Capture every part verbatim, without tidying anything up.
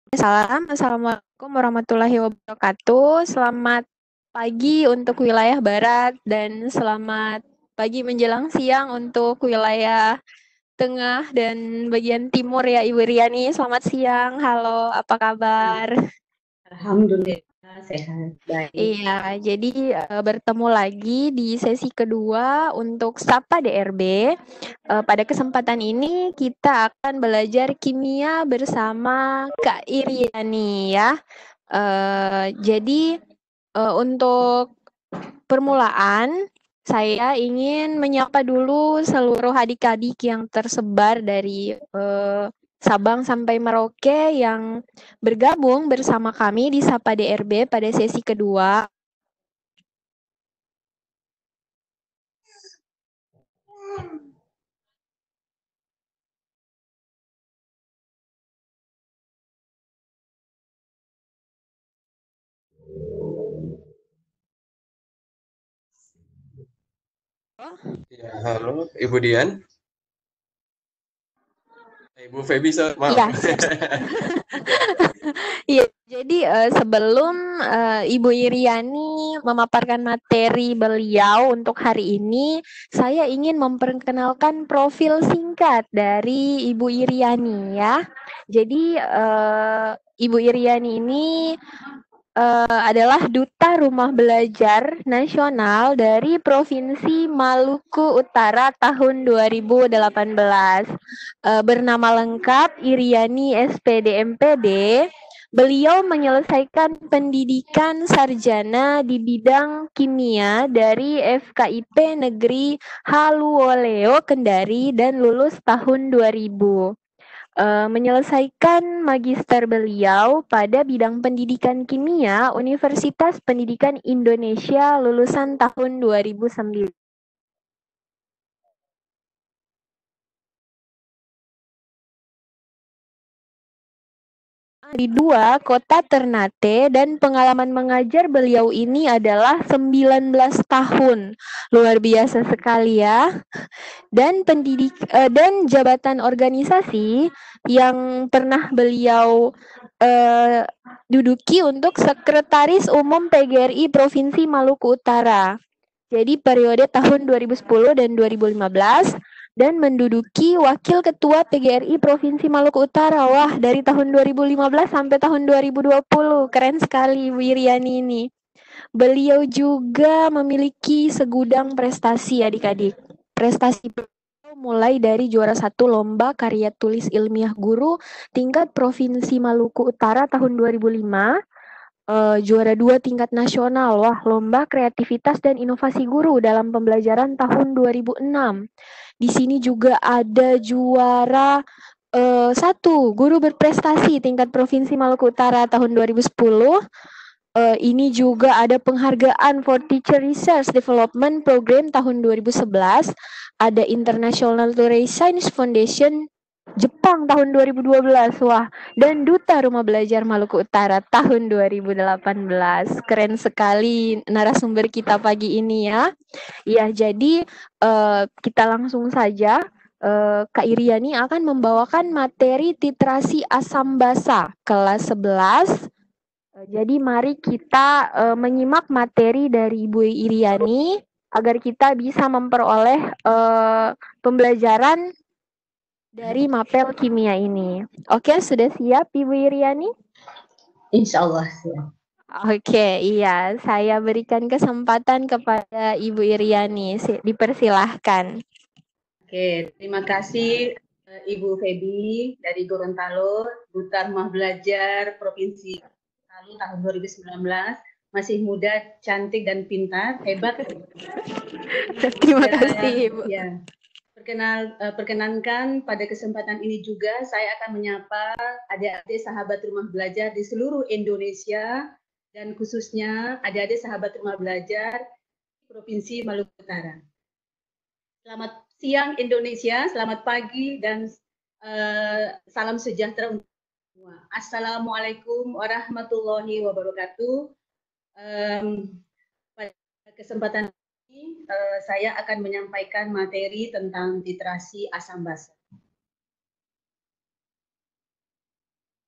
Salam, Assalamualaikum warahmatullahi wabarakatuh. Selamat pagi untuk wilayah barat dan selamat pagi menjelang siang untuk wilayah tengah dan bagian timur ya Ibu Riani. Selamat siang, halo, apa kabar? Alhamdulillah sehat, baik. Iya, jadi uh, bertemu lagi di sesi kedua untuk Sapa D R B. Uh, pada kesempatan ini kita akan belajar kimia bersama Kak Iriani ya. Uh, jadi uh, untuk permulaan, saya ingin menyapa dulu seluruh adik-adik yang tersebar dari uh, Sabang sampai Merauke yang bergabung bersama kami di Sapa D R B pada sesi kedua. Ya, halo Ibu Dian. Ibu Feby, so, maaf. Iya, Iya, jadi uh, sebelum uh, Ibu Iriani memaparkan materi beliau untuk hari ini, saya ingin memperkenalkan profil singkat dari Ibu Iriani ya. Jadi uh, Ibu Iriani ini uh, adalah Duta Rumah Belajar Nasional dari Provinsi Maluku Utara tahun dua ribu delapan belas. Uh, bernama lengkap Iriani S P D M P D. Beliau menyelesaikan pendidikan sarjana di bidang kimia dari F K I P Negeri Haluoleo, Kendari dan lulus tahun dua ribu. Uh, menyelesaikan magister beliau pada bidang pendidikan kimia Universitas Pendidikan Indonesia lulusan tahun dua ribu sembilan. Di dua kota Ternate dan pengalaman mengajar beliau ini adalah sembilan belas tahun. Luar biasa sekali ya. Dan pendidik uh, dan jabatan organisasi yang pernah beliau uh, duduki untuk Sekretaris Umum P G R I Provinsi Maluku Utara. Jadi periode tahun dua ribu sepuluh dan dua ribu lima belas dan menduduki Wakil Ketua P G R I Provinsi Maluku Utara. Wah, dari tahun dua ribu lima belas sampai tahun dua ribu dua puluh. Keren sekali Bu Iriani ini. Beliau juga memiliki segudang prestasi adik-adik. Prestasi mulai dari juara satu lomba karya tulis ilmiah guru tingkat Provinsi Maluku Utara tahun dua ribu lima, uh, juara dua tingkat nasional, wah lomba kreativitas dan inovasi guru dalam pembelajaran tahun dua ribu enam. Di sini juga ada juara uh, satu guru berprestasi tingkat Provinsi Maluku Utara tahun dua ribu sepuluh. Uh, ini juga ada penghargaan for Teacher Research Development Program tahun dua ribu sebelas. Ada International Tourist Science Foundation Jepang tahun dua ribu dua belas. Wah, dan Duta Rumah Belajar Maluku Utara tahun dua ribu delapan belas. Keren sekali narasumber kita pagi ini ya. Ya, jadi uh, kita langsung saja. Uh, Kak Iriani akan membawakan materi titrasi asam basa kelas sebelas. Jadi mari kita uh, menyimak materi dari Ibu Iriani agar kita bisa memperoleh uh, pembelajaran dari mapel kimia ini. Oke, sudah siap Ibu Iriani? Insya Allah siap. Oke, iya. Saya berikan kesempatan kepada Ibu Iriani. Dipersilahkan. Oke, terima kasih Ibu Feby dari Gorontalo, Duta Rumah Belajar Provinsi Lalu tahun dua ribu sembilan belas. Masih muda, cantik dan pintar, hebat. Terima kasih Ibu. Ya. Perkenal, uh, perkenankan pada kesempatan ini juga saya akan menyapa adik-adik sahabat rumah belajar di seluruh Indonesia dan khususnya adik-adik sahabat rumah belajar Provinsi Maluku Utara. Selamat siang Indonesia, selamat pagi dan uh, salam sejahtera untuk semua. Assalamualaikum warahmatullahi wabarakatuh. Um, pada kesempatan ini uh, saya akan menyampaikan materi tentang titrasi asam basa.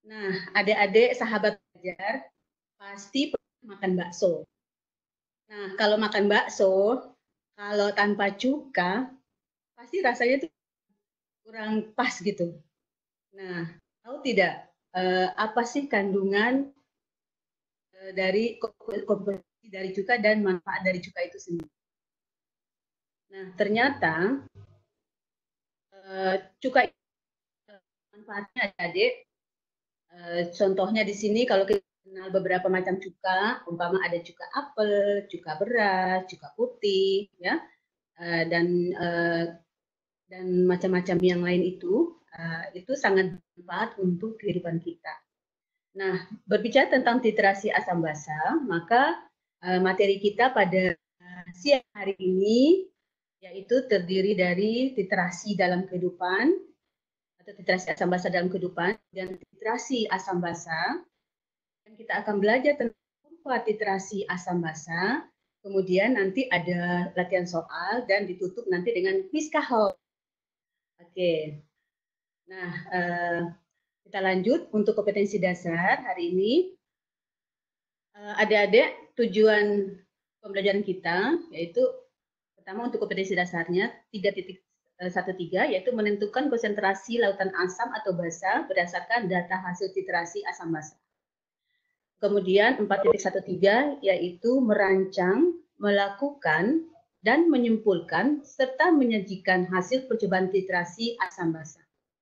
Nah, adik-adik sahabat belajar pasti pernah makan bakso. Nah, kalau makan bakso, kalau tanpa cuka, pasti rasanya tuh kurang pas gitu. Nah, tahu tidak eh, apa sih kandungan eh, dari komposisi dari cuka dan manfaat dari cuka itu sendiri? Nah, ternyata eh, cuka manfaatnya adik-adik. Eh, contohnya di sini kalau kita kenal beberapa macam cuka, umpama ada cuka apel, cuka beras, cuka putih, ya, eh, dan eh, dan macam-macam yang lain itu, uh, itu sangat bermanfaat untuk kehidupan kita. Nah, berbicara tentang titrasi asam basa, maka uh, materi kita pada uh, siang hari ini yaitu terdiri dari titrasi dalam kehidupan atau titrasi asam basa dalam kehidupan dan titrasi asam basa. Dan kita akan belajar tentang kurva titrasi asam basa. Kemudian nanti ada latihan soal dan ditutup nanti dengan quiz kahol. Oke, nah uh, kita lanjut untuk kompetensi dasar hari ini. Uh, adik-adik, tujuan pembelajaran kita yaitu pertama untuk kompetensi dasarnya tiga titik satu tiga yaitu menentukan konsentrasi lautan asam atau basa berdasarkan data hasil titrasi asam basa. Kemudian empat titik satu tiga yaitu merancang, melakukan, dan menyimpulkan serta menyajikan hasil percobaan titrasi asam basa.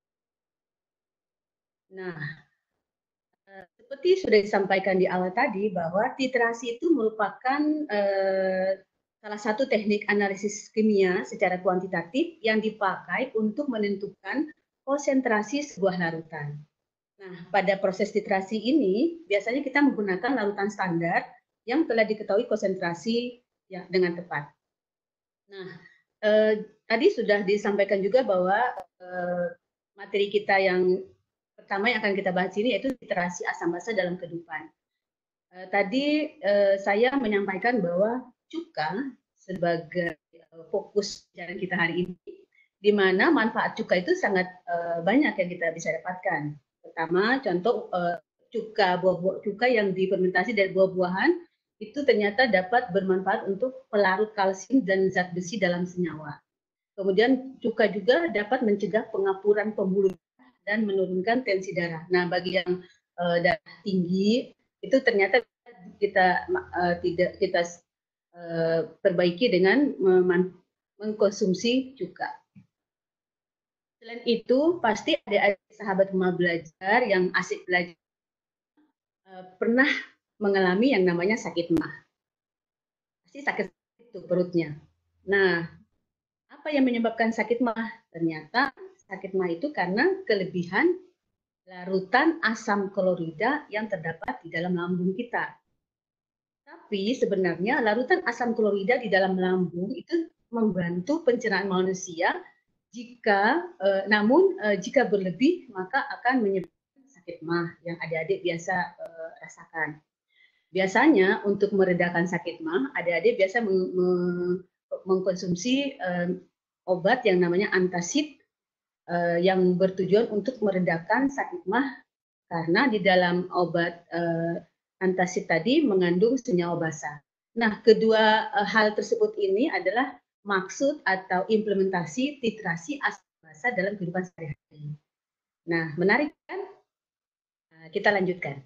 Nah, seperti sudah disampaikan di awal tadi bahwa titrasi itu merupakan eh, salah satu teknik analisis kimia secara kuantitatif yang dipakai untuk menentukan konsentrasi sebuah larutan. Nah, pada proses titrasi ini biasanya kita menggunakan larutan standar yang telah diketahui konsentrasi ya, dengan tepat. Nah, eh, tadi sudah disampaikan juga bahwa eh, materi kita yang pertama yang akan kita bahas ini yaitu titrasi asam basa dalam kehidupan. Eh, tadi eh, saya menyampaikan bahwa cuka sebagai eh, fokus pelajaran kita hari ini, di mana manfaat cuka itu sangat eh, banyak yang kita bisa dapatkan. Pertama, contoh eh, cuka buah-buah cuka yang difermentasi dari buah-buahan itu ternyata dapat bermanfaat untuk pelarut kalsium dan zat besi dalam senyawa. Kemudian cuka juga dapat mencegah pengapuran pembuluh dan menurunkan tensi darah. Nah, bagi yang uh, darah tinggi itu ternyata kita uh, tidak kita uh, perbaiki dengan mengkonsumsi cuka. Selain itu, pasti ada sahabat rumah belajar yang asik belajar uh, pernah mengalami yang namanya sakit mah. Pasti sakit itu perutnya. Nah, apa yang menyebabkan sakit mah? Ternyata sakit mah itu karena kelebihan larutan asam klorida yang terdapat di dalam lambung kita. Tapi sebenarnya larutan asam klorida di dalam lambung itu membantu pencernaan manusia jika eh, namun eh, jika berlebih maka akan menyebabkan sakit mah yang adik-adik biasa eh, rasakan. Biasanya untuk meredakan sakit mah, adik-adik biasa meng meng mengkonsumsi eh, obat yang namanya antacid eh, yang bertujuan untuk meredakan sakit mah karena di dalam obat eh, antacid tadi mengandung senyawa basa. Nah, kedua eh, hal tersebut ini adalah maksud atau implementasi titrasi asam basa dalam kehidupan sehari-hari. Nah, menarik kan? Nah, kita lanjutkan.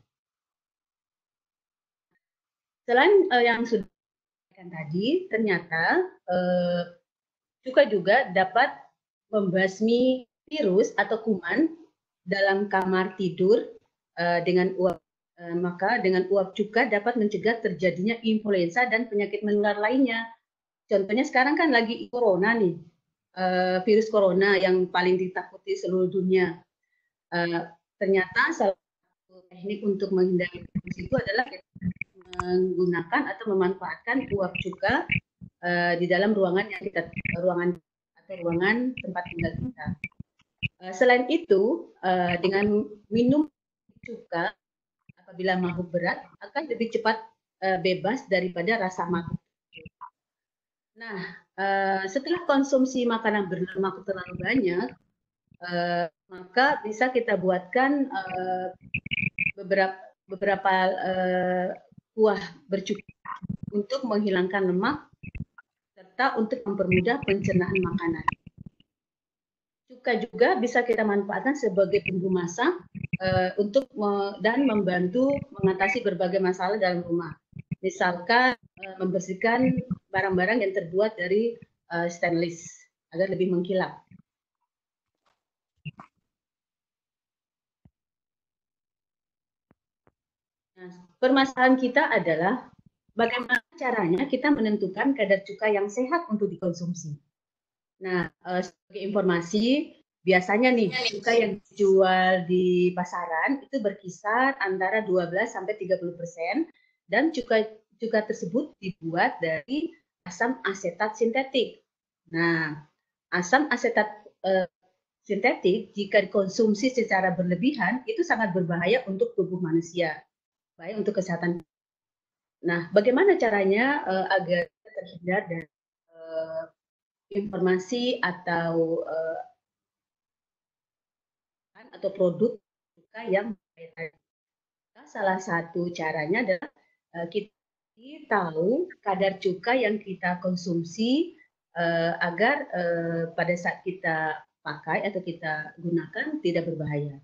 Selain uh, yang sudah dikatakan tadi, ternyata uh, cuka juga dapat membasmi virus atau kuman dalam kamar tidur uh, dengan uap. Uh, maka dengan uap cuka dapat mencegah terjadinya influenza dan penyakit menular lainnya. Contohnya sekarang kan lagi corona nih, uh, virus corona yang paling ditakuti seluruh dunia. Uh, ternyata salah satu teknik untuk menghindari virus itu adalah menggunakan atau memanfaatkan uap cuka uh, di dalam ruangan yang kita ruangan atau ruangan tempat tinggal kita. Uh, selain itu, uh, dengan minum cuka apabila mabuk berat akan lebih cepat uh, bebas daripada rasa mabuk. Nah, uh, setelah konsumsi makanan berlemak terlalu banyak, uh, maka bisa kita buatkan uh, beberapa beberapa uh, kuah bercuka untuk menghilangkan lemak serta untuk mempermudah pencernaan makanan. Cuka juga bisa kita manfaatkan sebagai bumbu masak uh, untuk me dan membantu mengatasi berbagai masalah dalam rumah. Misalkan uh, membersihkan barang-barang yang terbuat dari uh, stainless agar lebih mengkilap. Nah, permasalahan kita adalah bagaimana caranya kita menentukan kadar cuka yang sehat untuk dikonsumsi. Nah, uh, sebagai informasi, biasanya nih cuka yang dijual di pasaran itu berkisar antara dua belas sampai tiga puluh persen dan cuka cuka tersebut dibuat dari asam asetat sintetik. Nah, asam asetat uh, sintetik jika dikonsumsi secara berlebihan itu sangat berbahaya untuk tubuh manusia, baik untuk kesehatan. Nah, bagaimana caranya uh, agar terhindar dari uh, informasi atau uh, atau produk cuka yang berbeda. Salah satu caranya adalah uh, kita tahu kadar cuka yang kita konsumsi uh, agar uh, pada saat kita pakai atau kita gunakan tidak berbahaya.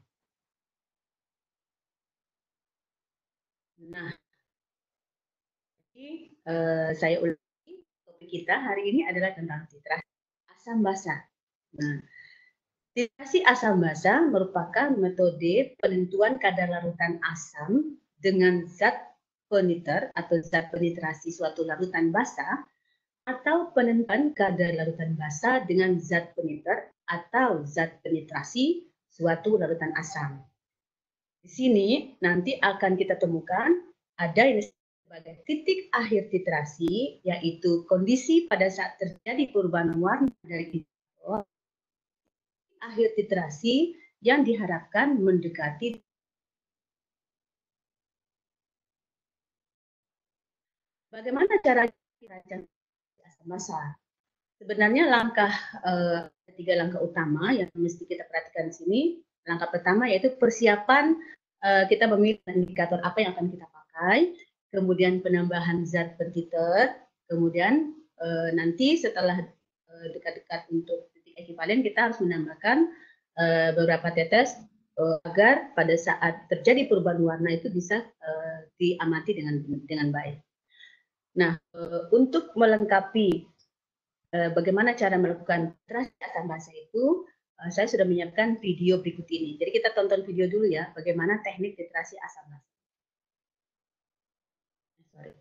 Nah, jadi uh, saya ulangi, topik kita hari ini adalah tentang titrasi asam basa. Nah, titrasi asam basa merupakan metode penentuan kadar larutan asam dengan zat peniter atau zat penetrasi suatu larutan basa atau penentuan kadar larutan basa dengan zat peniter atau zat penetrasi suatu larutan asam. Di sini nanti akan kita temukan ada yang sebagai titik akhir titrasi, yaitu kondisi pada saat terjadi perubahan warna dari akhir titrasi yang diharapkan mendekati. Bagaimana cara dirancang asam basa? Sebenarnya langkah eh, tiga langkah utama yang mesti kita perhatikan di sini. Langkah pertama yaitu persiapan eh, kita memilih indikator apa yang akan kita pakai, kemudian penambahan zat pentiter, kemudian eh, nanti setelah eh, dekat-dekat untuk titik ekivalen kita harus menambahkan eh, beberapa tetes eh, agar pada saat terjadi perubahan warna itu bisa eh, diamati dengan dengan baik. Nah, eh, untuk melengkapi bagaimana cara melakukan titrasi asam basa itu, saya sudah menyiapkan video berikut ini. Jadi kita tonton video dulu ya, bagaimana teknik titrasi asam basa. Sorry.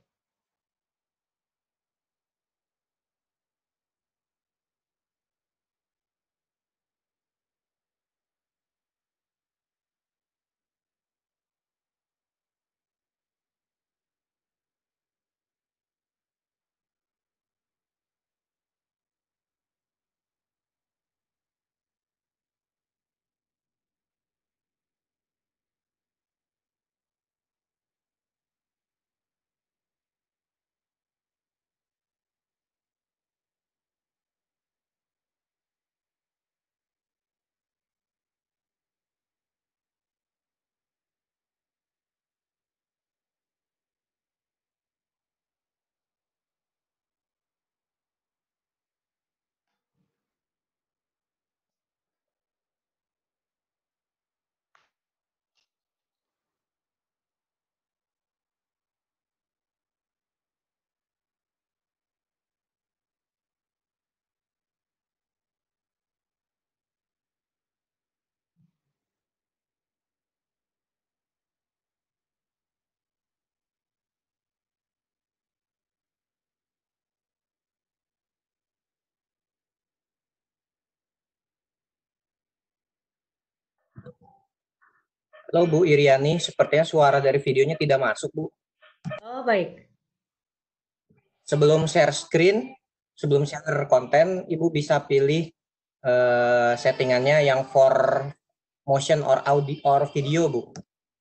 Halo Bu Iriani, sepertinya suara dari videonya tidak masuk, Bu. Oh, baik. Sebelum share screen, sebelum share konten, Ibu bisa pilih uh, settingannya yang for motion or audio or video, Bu.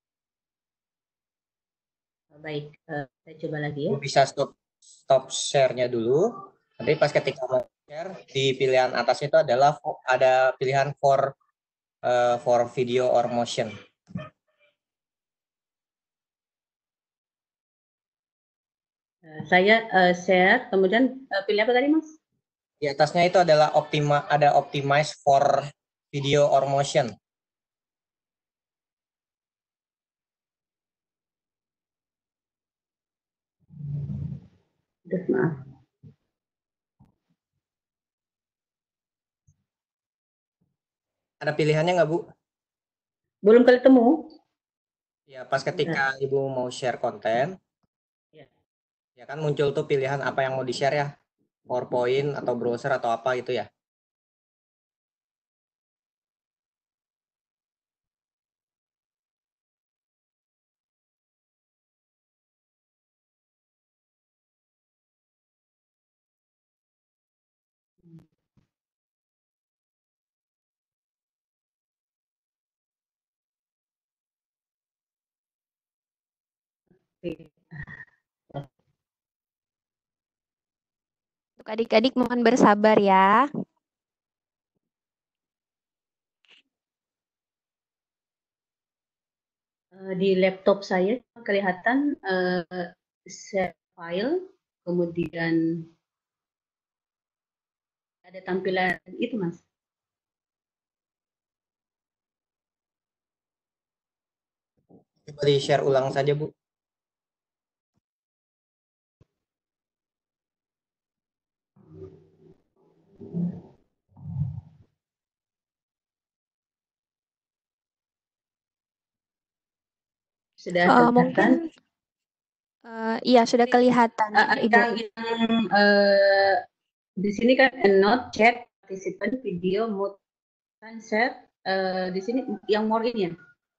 Baik, uh, saya coba lagi ya. Bu bisa stop stop share-nya dulu. Nanti pas ketika mau share, di pilihan atasnya itu adalah ada pilihan for uh, for video or motion. Saya uh, share, kemudian uh, pilih apa tadi, Mas? Di atasnya itu adalah optima, ada optimize for video or motion. Udah, maaf. Ada pilihannya nggak, Bu? Belum ketemu. Ya, pas ketika nah. Ibu mau share konten, ya. ya kan muncul tuh pilihan apa yang mau di-share ya, PowerPoint atau browser atau apa gitu ya. Untuk adik-adik mohon bersabar ya. Di laptop saya kelihatan uh, share file, kemudian ada tampilan itu, Mas. Coba di-share ulang saja, Bu. Sudah uh, kelihatan? Mungkin, uh, iya sudah kelihatan, uh, Ibu. Yang, yang uh, di sini kan note, chat, participant, video, mode, sunset. Uh, di sini yang more ini ya.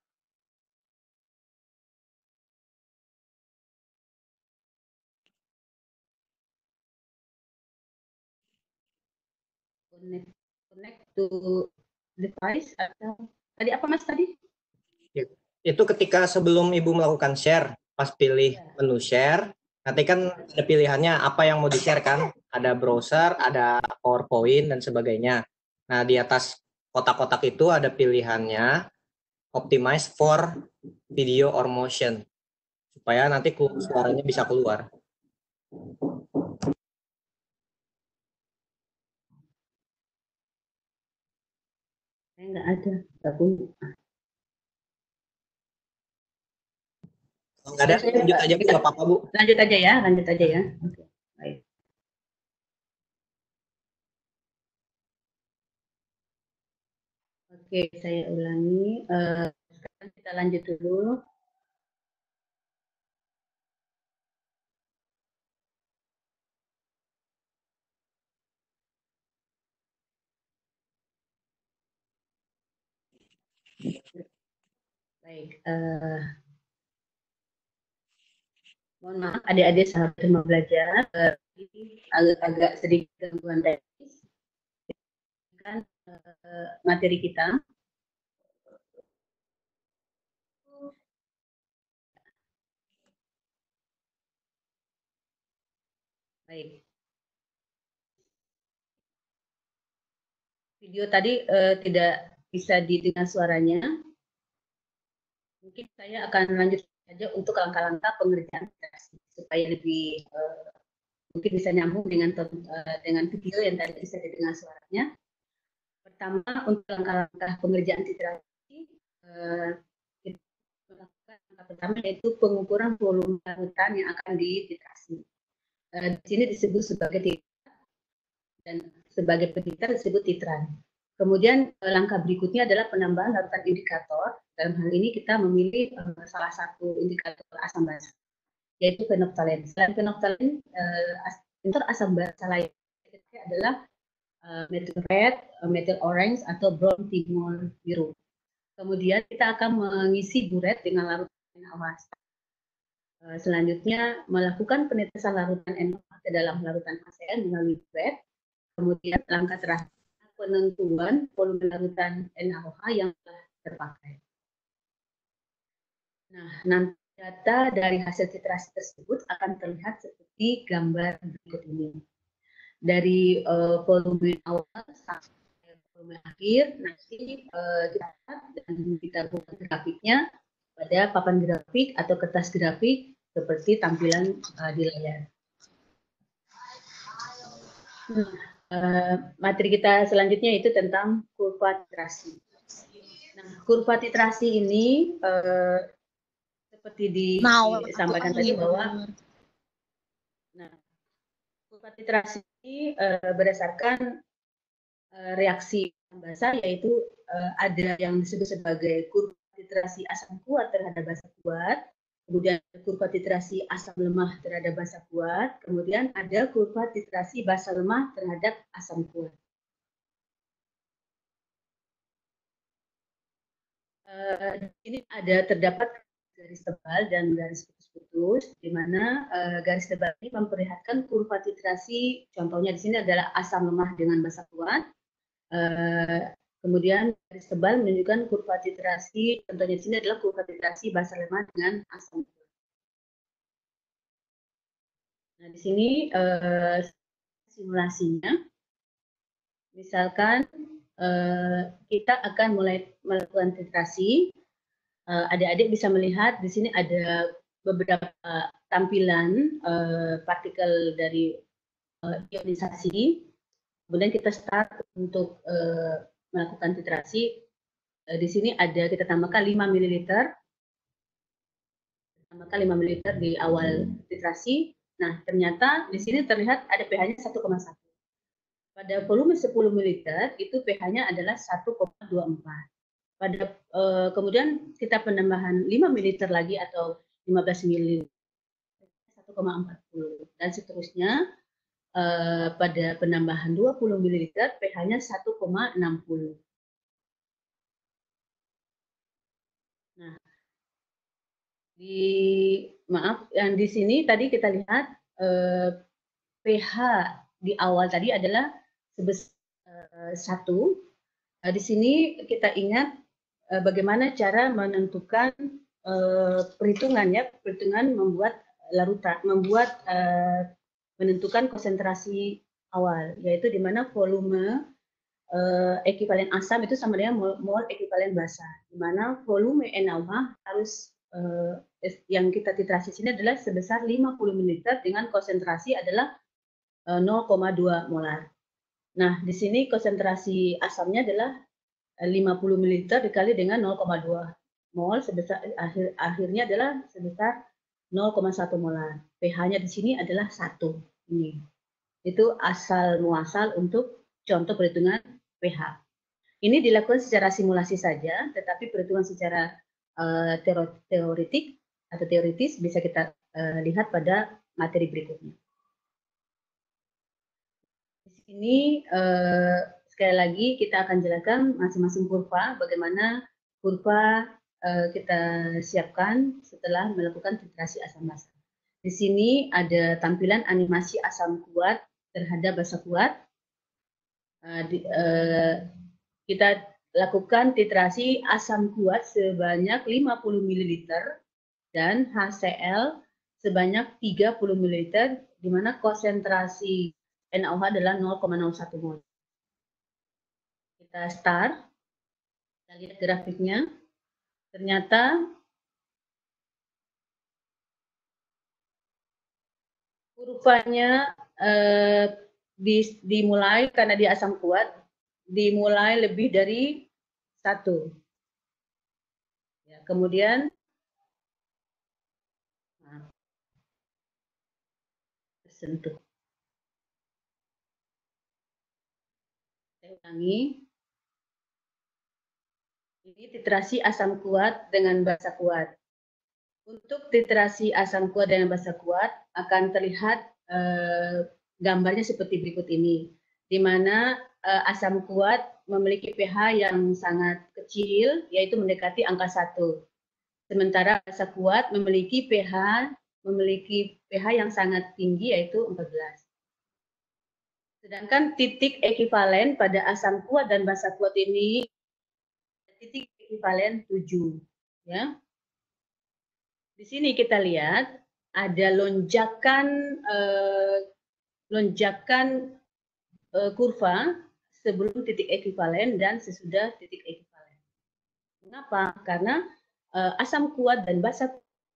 Connect, connect to device atau tadi apa, Mas, tadi? Itu ketika sebelum Ibu melakukan share, pas pilih ya. Menu share, nanti kan ada pilihannya apa yang mau di-share kan, ada browser, ada PowerPoint dan sebagainya. Nah, di atas kotak-kotak itu ada pilihannya optimize for video or motion, supaya nanti suaranya bisa keluar. Saya nggak ada, nggak punya. Nggak ada, lanjut aja Bu, nggak apa-apa Bu. Lanjut aja ya, lanjut aja ya. Oke, baik. Oke, saya ulangi. Uh, sekarang kita lanjut dulu. Baik. Uh, mohon maaf, adik-adik sahabat Rumah Belajar, uh, agak-agak sedikit gangguan teknis. Kan uh, materi kita. Baik. Video tadi uh, tidak bisa didengar suaranya. Mungkin saya akan lanjut saja untuk langkah-langkah pengerjaan supaya lebih uh, mungkin bisa nyambung dengan uh, dengan video yang tadi bisa didengar suaranya. Pertama, untuk langkah-langkah pengerjaan titrasi, uh, kita melakukan langkah pertama yaitu pengukuran volume larutan yang akan dititrasi. Uh, di sini disebut sebagai titran dan sebagai petitar disebut titran. Kemudian langkah berikutnya adalah penambahan larutan indikator. Dalam hal ini kita memilih uh, salah satu indikator asam basa, yaitu fenoftalen. Selain fenoftalen, uh, asam basa lain adalah uh, metil red, uh, metil orange, atau brown timol biru. Kemudian kita akan mengisi buret dengan larutan N A O H. Uh, selanjutnya melakukan penetesan larutan N A O H ke dalam larutan A C N melalui buret. Kemudian langkah terakhir penentuan volume larutan N A O H yang telah terpakai. Nah, nanti data dari hasil titrasi tersebut akan terlihat seperti gambar berikut ini. Dari uh, volume awal sampai volume akhir nanti uh, kita dan kita buat grafiknya pada papan grafik atau kertas grafik seperti tampilan uh, di layar. Uh, materi kita selanjutnya itu tentang kurva titrasi. Nah, kurva titrasi ini uh, seperti disampaikan tadi bahwa nah, kurva titrasi ini uh, berdasarkan uh, reaksi basa, yaitu uh, ada yang disebut sebagai kurva titrasi asam kuat terhadap basa kuat, kemudian kurva titrasi asam lemah terhadap basa kuat, kemudian ada kurva titrasi basa lemah terhadap asam kuat. Uh, ini ada terdapat garis tebal dan garis putus-putus, di mana uh, garis tebal ini memperlihatkan kurva titrasi, contohnya di sini adalah asam lemah dengan basa kuat. Uh, kemudian garis tebal menunjukkan kurva titrasi, contohnya di sini adalah kurva titrasi basa lemah dengan asam kuat. Nah, di sini uh, simulasinya, misalkan uh, kita akan mulai melakukan titrasi. Adik-adik uh, bisa melihat di sini ada beberapa uh, tampilan uh, partikel dari uh, ionisasi. Kemudian kita start untuk uh, melakukan titrasi. Uh, di sini ada kita tambahkan lima mililiter. Tambahkan lima mililiter di awal titrasi. Nah, ternyata di sini terlihat ada pH-nya satu koma satu. Pada volume sepuluh mililiter itu pH-nya adalah satu koma dua empat. Pada uh, kemudian kita penambahan lima mililiter lagi atau lima belas mililiter satu koma empat puluh dan seterusnya. Uh, pada penambahan dua puluh mililiter pH-nya satu koma enam puluh. Nah, di maaf yang di sini tadi kita lihat uh, pH di awal tadi adalah sebesar uh, satu. Uh, di sini kita ingat uh, bagaimana cara menentukan uh, perhitungannya, perhitungan membuat larutan, membuat uh, menentukan konsentrasi awal, yaitu di mana volume uh, ekivalen asam itu sama dengan mol, mol ekivalen basa, di mana volume N A O H harus uh, yang kita titrasi sini adalah sebesar lima puluh mililiter dengan konsentrasi adalah uh, nol koma dua molar. Nah, di sini konsentrasi asamnya adalah uh, lima puluh mililiter dikali dengan nol koma dua mol, sebesar akhir, akhirnya adalah sebesar nol koma satu molar. pH-nya di sini adalah satu. Ini. Itu asal muasal untuk contoh perhitungan pH. Ini dilakukan secara simulasi saja, tetapi perhitungan secara uh, teoretik atau teoritis bisa kita uh, lihat pada materi berikutnya. Di sini uh, sekali lagi kita akan jelaskan masing-masing kurva, bagaimana kurva uh, kita siapkan setelah melakukan titrasi asam basa. Di sini ada tampilan animasi asam kuat terhadap basa kuat. Uh, di, uh, kita lakukan titrasi asam kuat sebanyak lima puluh mililiter dan H C L sebanyak tiga puluh mililiter, di mana konsentrasi N A O H adalah nol koma nol satu mol. Kita start, kita lihat grafiknya. Ternyata kurvanya eh, di, dimulai karena dia asam kuat, dimulai lebih dari satu. Ya, kemudian nah, tersentuh. Saya ulangi. Ini titrasi asam kuat dengan basa kuat. Untuk titrasi asam kuat dengan basa kuat akan terlihat eh, gambarnya seperti berikut ini, di mana eh, asam kuat memiliki pH yang sangat kecil, yaitu mendekati angka satu. Sementara basa kuat memiliki pH memiliki pH yang sangat tinggi, yaitu empat belas. Sedangkan titik ekivalen pada asam kuat dan basa kuat ini titik ekivalen tujuh, ya. Di sini kita lihat ada lonjakan eh, lonjakan eh, kurva sebelum titik ekuivalen dan sesudah titik ekuivalen. Mengapa? Karena uh, asam kuat dan basa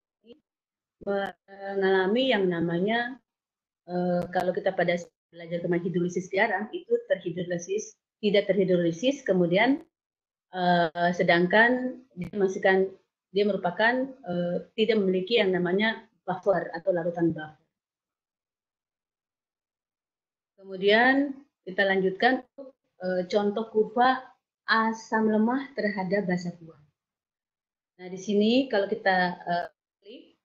mengalami yang namanya uh, kalau kita pada belajar tentang hidrolisis garam itu terhidrolisis, tidak terhidrolisis, kemudian uh, sedangkan dia masukkan dia merupakan uh, tidak memiliki yang namanya buffer atau larutan buffer. Kemudian kita lanjutkan untuk uh, contoh kurva asam lemah terhadap basa kuat. Nah, di sini kalau kita uh, klik,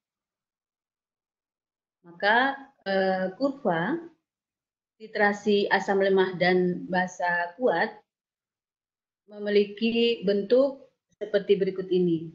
maka uh, kurva titrasi asam lemah dan basa kuat memiliki bentuk seperti berikut ini.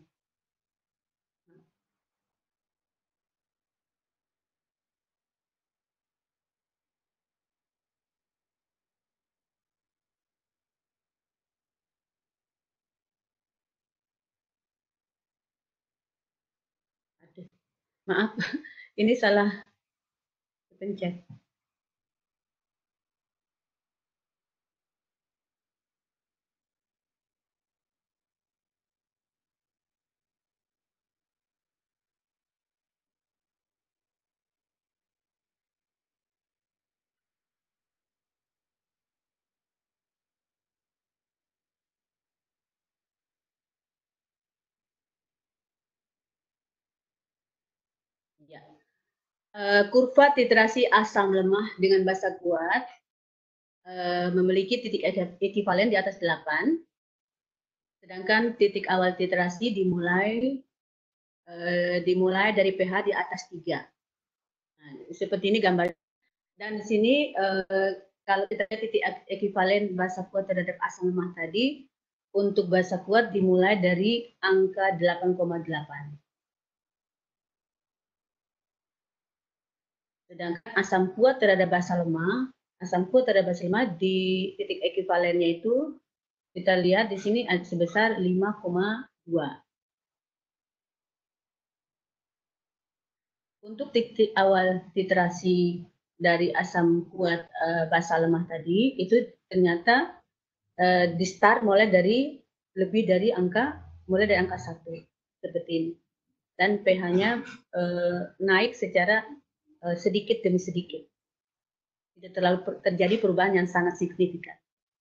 Aduh, maaf, ini salah pencet. Ya. Uh, kurva titrasi asam lemah dengan basa kuat uh, memiliki titik ekuivalen di atas delapan, sedangkan titik awal titrasi dimulai uh, dimulai dari pH di atas tiga. Nah, seperti ini gambar. Dan di sini uh, kalau kita lihat titik ekuivalen basa kuat terhadap asam lemah tadi, untuk basa kuat dimulai dari angka delapan koma delapan. Sedangkan asam kuat terhadap basa lemah, asam kuat terhadap basa lemah di titik ekuivalennya itu kita lihat di sini sebesar lima koma dua. Untuk titik awal titrasi dari asam kuat uh, basa lemah tadi itu ternyata uh, di start mulai dari lebih dari angka mulai dari angka satu seperti ini, dan pH-nya uh, naik secara sedikit demi sedikit, tidak terlalu terjadi perubahan yang sangat signifikan.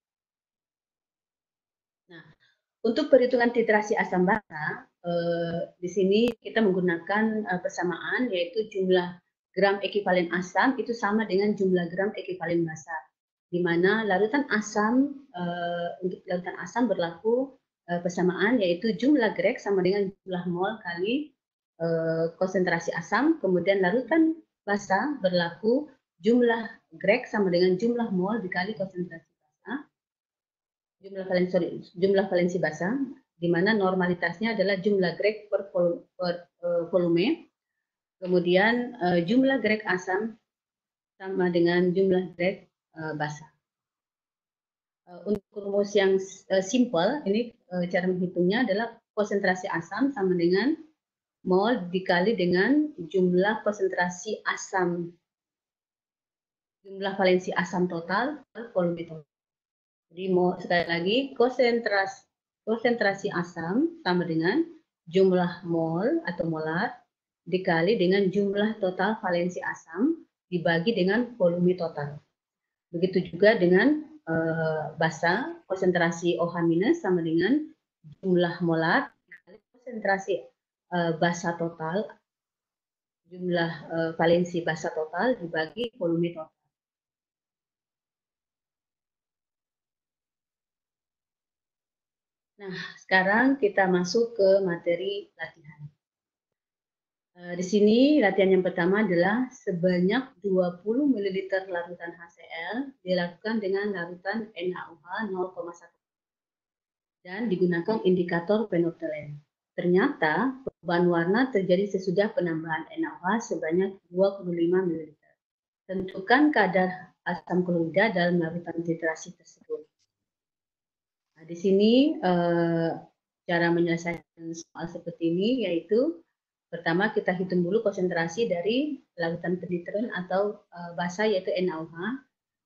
Nah, untuk perhitungan titrasi asam basa, eh, di sini kita menggunakan eh, persamaan, yaitu jumlah gram ekuivalen asam itu sama dengan jumlah gram ekuivalen basa, di mana larutan asam eh, untuk larutan asam berlaku eh, persamaan, yaitu jumlah grek sama dengan jumlah mol kali eh, konsentrasi asam, kemudian larutan basa berlaku jumlah grek sama dengan jumlah mol dikali konsentrasi basa, jumlah valensi sorry, jumlah valensi basa, di mana normalitasnya adalah jumlah grek per, vol, per uh, volume, kemudian uh, jumlah grek asam sama dengan jumlah grek uh, basa. Uh, untuk rumus yang uh, simple, ini uh, cara menghitungnya adalah konsentrasi asam sama dengan mol dikali dengan jumlah konsentrasi asam, jumlah valensi asam total per volume total. Jadi mau sekali lagi konsentrasi konsentrasi asam sama dengan jumlah mol atau molar dikali dengan jumlah total valensi asam dibagi dengan volume total. Begitu juga dengan uh, basa, konsentrasi OH- sama dengan jumlah molar dikali konsentrasi uh, basa total, jumlah uh, valensi basa total dibagi volume total. Nah, sekarang kita masuk ke materi latihan. Uh, di sini latihan yang pertama adalah sebanyak dua puluh mililiter larutan H C l dilakukan dengan larutan N A O H nol koma satu dan digunakan indikator penoptelen. Ternyata perubahan warna terjadi sesudah penambahan N A O H sebanyak dua puluh lima mililiter. Tentukan kadar asam klorida dalam larutan titrasi tersebut. Nah, di sini uh, cara menyelesaikan soal seperti ini yaitu pertama kita hitung dulu konsentrasi dari larutan penitren atau uh, basa yaitu N A O H.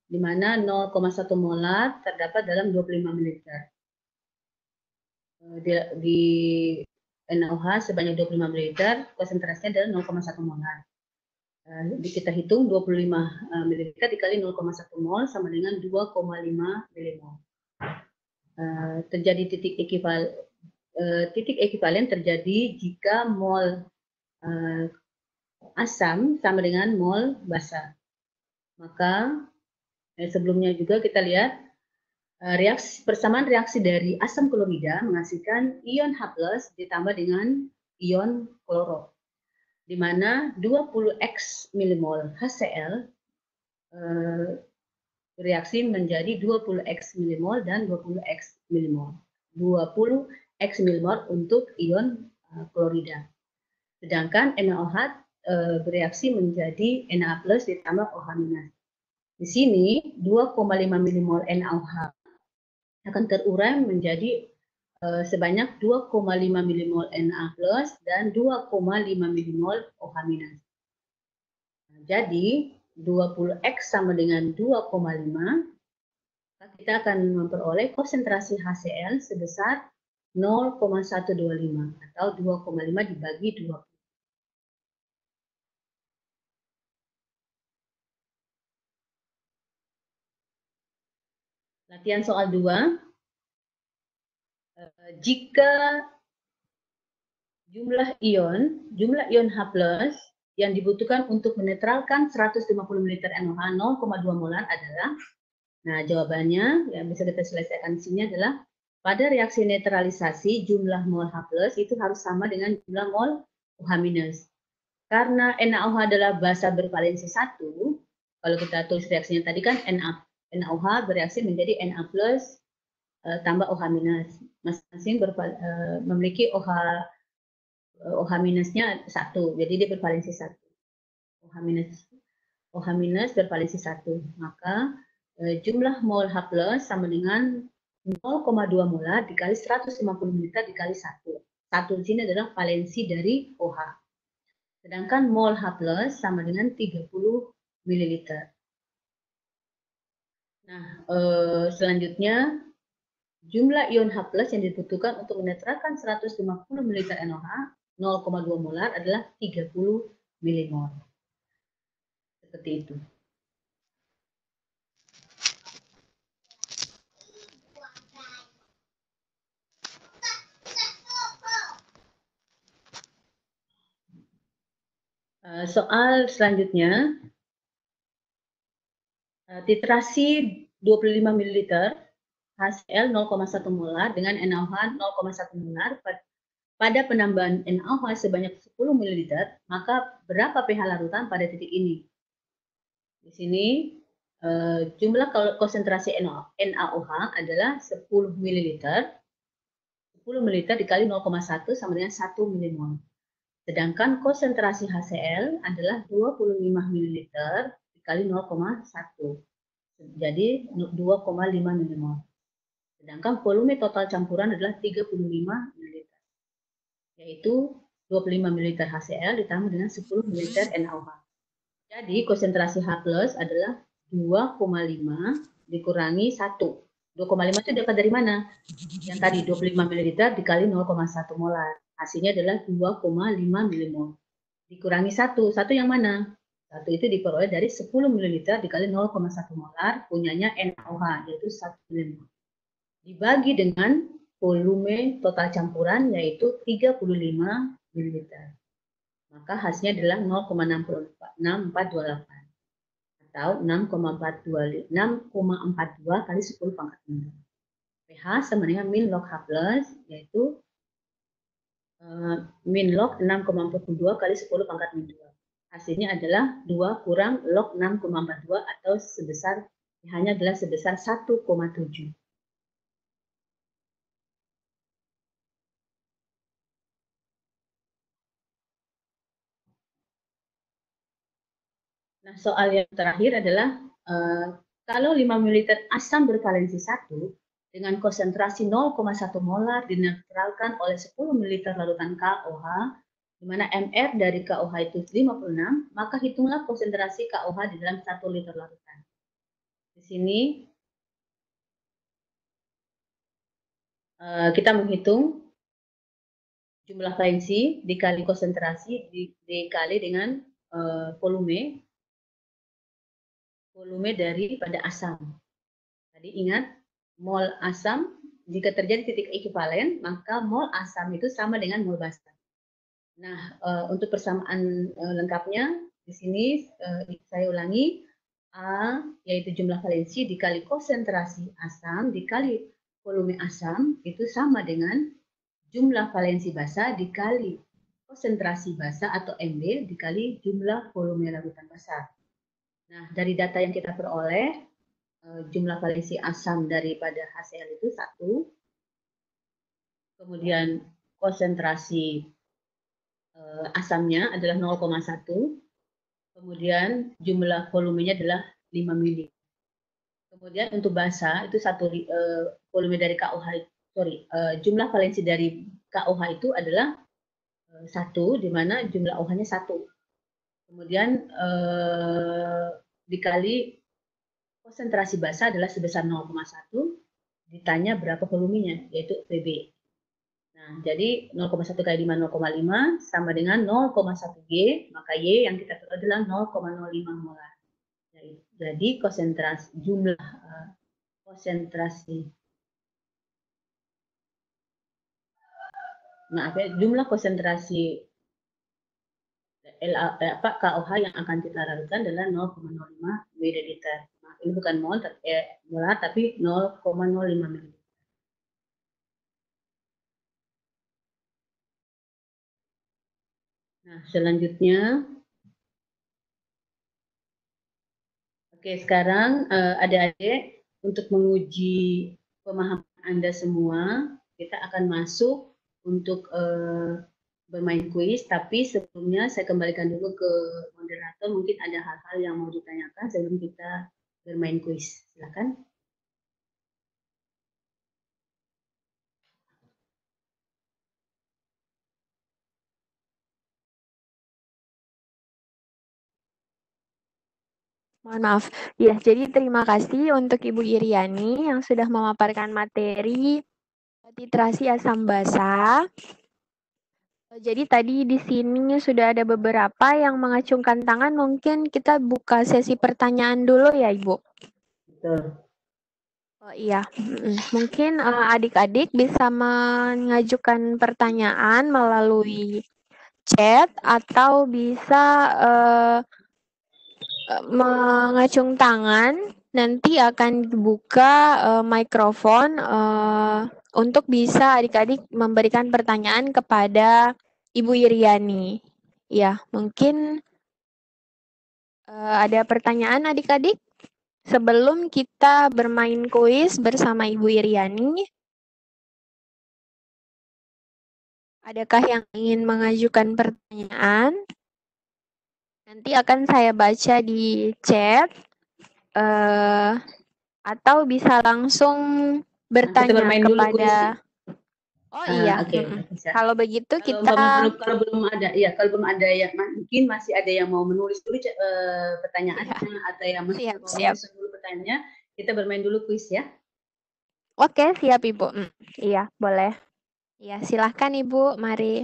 di mana nol koma satu molar terdapat dalam dua puluh lima mililiter. Di, di N A O H sebanyak dua puluh lima mililiter, konsentrasinya adalah nol koma satu molar. Uh, kita hitung dua puluh lima mililiter dikali nol koma satu mol sama dengan dua koma lima milimol. Uh, terjadi titik ekivalen, uh, titik ekivalen terjadi jika mol uh, asam sama dengan mol basa. Maka eh, sebelumnya juga kita lihat uh, reaksi persamaan reaksi dari asam klorida menghasilkan ion H plus ditambah dengan ion kloro, di mana dua puluh X milimol HCl eh, bereaksi menjadi dua puluh X milimol dan dua puluh X milimol. dua puluh X milimol untuk ion eh, klorida. Sedangkan N A O H eh, bereaksi menjadi Na plus ditambah OH-. Di sini dua koma lima milimol N A O H akan terurai menjadi uh, sebanyak dua koma lima milimol Na plus dan dua koma lima milimol OH-. Nah, jadi dua puluh X sama dengan dua koma lima, kita akan memperoleh konsentrasi HCl sebesar nol koma satu dua lima atau dua koma lima dibagi dua puluh. Latihan soal dua. Jika jumlah ion, jumlah ion H plus yang dibutuhkan untuk menetralkan seratus lima puluh mililiter N A O H nol koma dua molar adalah, nah jawabannya yang bisa kita selesaikan di sini adalah pada reaksi netralisasi jumlah mol H plus itu harus sama dengan jumlah mol OH minus. Karena N A O H adalah basa bervalensi satu, kalau kita tulis reaksinya tadi kan N A O H bereaksi menjadi Na plus uh, tambah OH minus. Masing-masing uh, memiliki OH OH minusnya satu, jadi dia bervalensi satu. OH minus OH minus bervalensi satu, maka eh, jumlah mol H plus sama dengan nol koma dua molar dikali seratus lima puluh mililiter dikali satu. Satu di sini adalah valensi dari OH. Sedangkan mol H plus sama dengan tiga puluh mililiter. Nah, eh, selanjutnya jumlah ion H plus yang dibutuhkan untuk menetralkan seratus lima puluh mililiter N A O H nol koma dua molar adalah tiga puluh milimol. Seperti itu. Soal selanjutnya, titrasi dua puluh lima mililiter HCl nol koma satu molar dengan N A O H nol koma satu molar pada penambahan N A O H sebanyak sepuluh mililiter, maka berapa pH larutan pada titik ini? Di sini eh, jumlah konsentrasi N A O H adalah sepuluh mililiter. sepuluh mililiter dikali nol koma satu sama dengan satu milimol. Sedangkan konsentrasi HCl adalah dua puluh lima mililiter dikali nol koma satu. Jadi dua koma lima milimol. Sedangkan volume total campuran adalah tiga puluh lima mililiter. Yaitu dua puluh lima mililiter HCl ditambah dengan sepuluh mililiter N A O H. Jadi konsentrasi H plus adalah dua koma lima dikurangi satu. dua koma lima itu dapat dari mana? Yang tadi dua puluh lima mililiter dikali nol koma satu molar. Hasilnya adalah dua koma lima milimol. Dikurangi satu. Satu yang mana? Satu itu diperoleh dari sepuluh mililiter dikali nol koma satu molar punyanya N A O H yaitu satu milimol. Dibagi dengan volume total campuran yaitu tiga puluh lima mililiter. Maka hasilnya adalah nol koma enam empat dua delapan atau enam koma empat dua kali sepuluh pangkat enam. pH sama dengan min log H plus yaitu uh, min log enam koma empat dua kali sepuluh pangkat min dua. Hasilnya adalah dua kurang log enam koma empat dua atau sebesar pH-nya adalah sebesar satu koma tujuh. Nah, soal yang terakhir adalah uh, kalau lima mililiter asam bervalensi satu dengan konsentrasi nol koma satu molar dinetralkan oleh sepuluh mililiter larutan K O H, di mana M R dari K O H itu lima puluh enam, maka hitunglah konsentrasi K O H di dalam satu liter larutan. Di sini uh, kita menghitung jumlah valensi dikali konsentrasi di, dikali dengan uh, volume volume daripada asam. Tadi ingat, mol asam jika terjadi titik ekuivalen, maka mol asam itu sama dengan mol basa. Nah, uh, untuk persamaan uh, lengkapnya di sini uh, saya ulangi, A yaitu jumlah valensi dikali konsentrasi asam dikali volume asam itu sama dengan jumlah valensi basa dikali konsentrasi basa atau M B dikali jumlah volume larutan basa. Nah, dari data yang kita peroleh, jumlah valensi asam daripada H C l itu satu, kemudian konsentrasi uh, asamnya adalah nol koma satu, kemudian jumlah volumenya adalah lima mili. Kemudian untuk basa itu satu uh, volume dari K O H, sorry, uh, jumlah valensi dari K O H itu adalah uh, satu, di mana jumlah O H-nya satu. Kemudian uh, dikali konsentrasi basa adalah sebesar nol koma satu, ditanya berapa volumenya, yaitu V B. Nah, jadi nol koma satu kali lima, nol koma lima, sama dengan nol koma satu G, maka Y yang kita peroleh adalah nol koma nol lima molar. Jadi konsentrasi jumlah uh, konsentrasi maaf ya, jumlah konsentrasi L A, eh, apa, K O H yang akan kita larutkan adalah nol koma nol lima mililiter. Nah, ini bukan mol, tapi, eh, molar, tapi nol koma nol lima mililiter. Nah, selanjutnya, oke, sekarang uh, adik-adik untuk menguji pemahaman Anda semua, kita akan masuk untuk uh, bermain kuis, tapi sebelumnya saya kembalikan dulu ke moderator, mungkin ada hal-hal yang mau ditanyakan sebelum kita bermain kuis. Silakan. Mohon maaf. Ya, jadi terima kasih untuk Ibu Iriani yang sudah memaparkan materi titrasi asam basa. Jadi tadi di sini sudah ada beberapa yang mengacungkan tangan. Mungkin kita buka sesi pertanyaan dulu ya, Ibu. Betul. Oh iya, mungkin adik-adik uh, bisa mengajukan pertanyaan melalui chat atau bisa uh, mengacung tangan, nanti akan dibuka uh, mikrofon uh, untuk bisa adik-adik memberikan pertanyaan kepada Ibu Iriani. Ya, mungkin uh, ada pertanyaan adik-adik sebelum kita bermain kuis bersama Ibu Iriani. Adakah yang ingin mengajukan pertanyaan? Nanti akan saya baca di chat. Uh, atau bisa langsung bertanya nah, kepada oh uh, iya okay, mm-hmm. Kalau begitu kalau kita belum, kalau belum ada ya kalau belum ada ya mungkin masih ada yang mau menulis dulu uh, pertanyaannya ya. Atau yang masih siap, mau siap. menulis dulu pertanyaannya, kita bermain dulu kuis ya. Oke, siap Ibu. Mm, iya boleh. Iya silahkan Ibu, mari.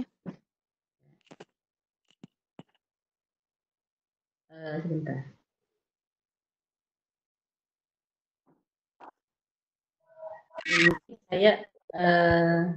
Uh, sebentar. Saya uh,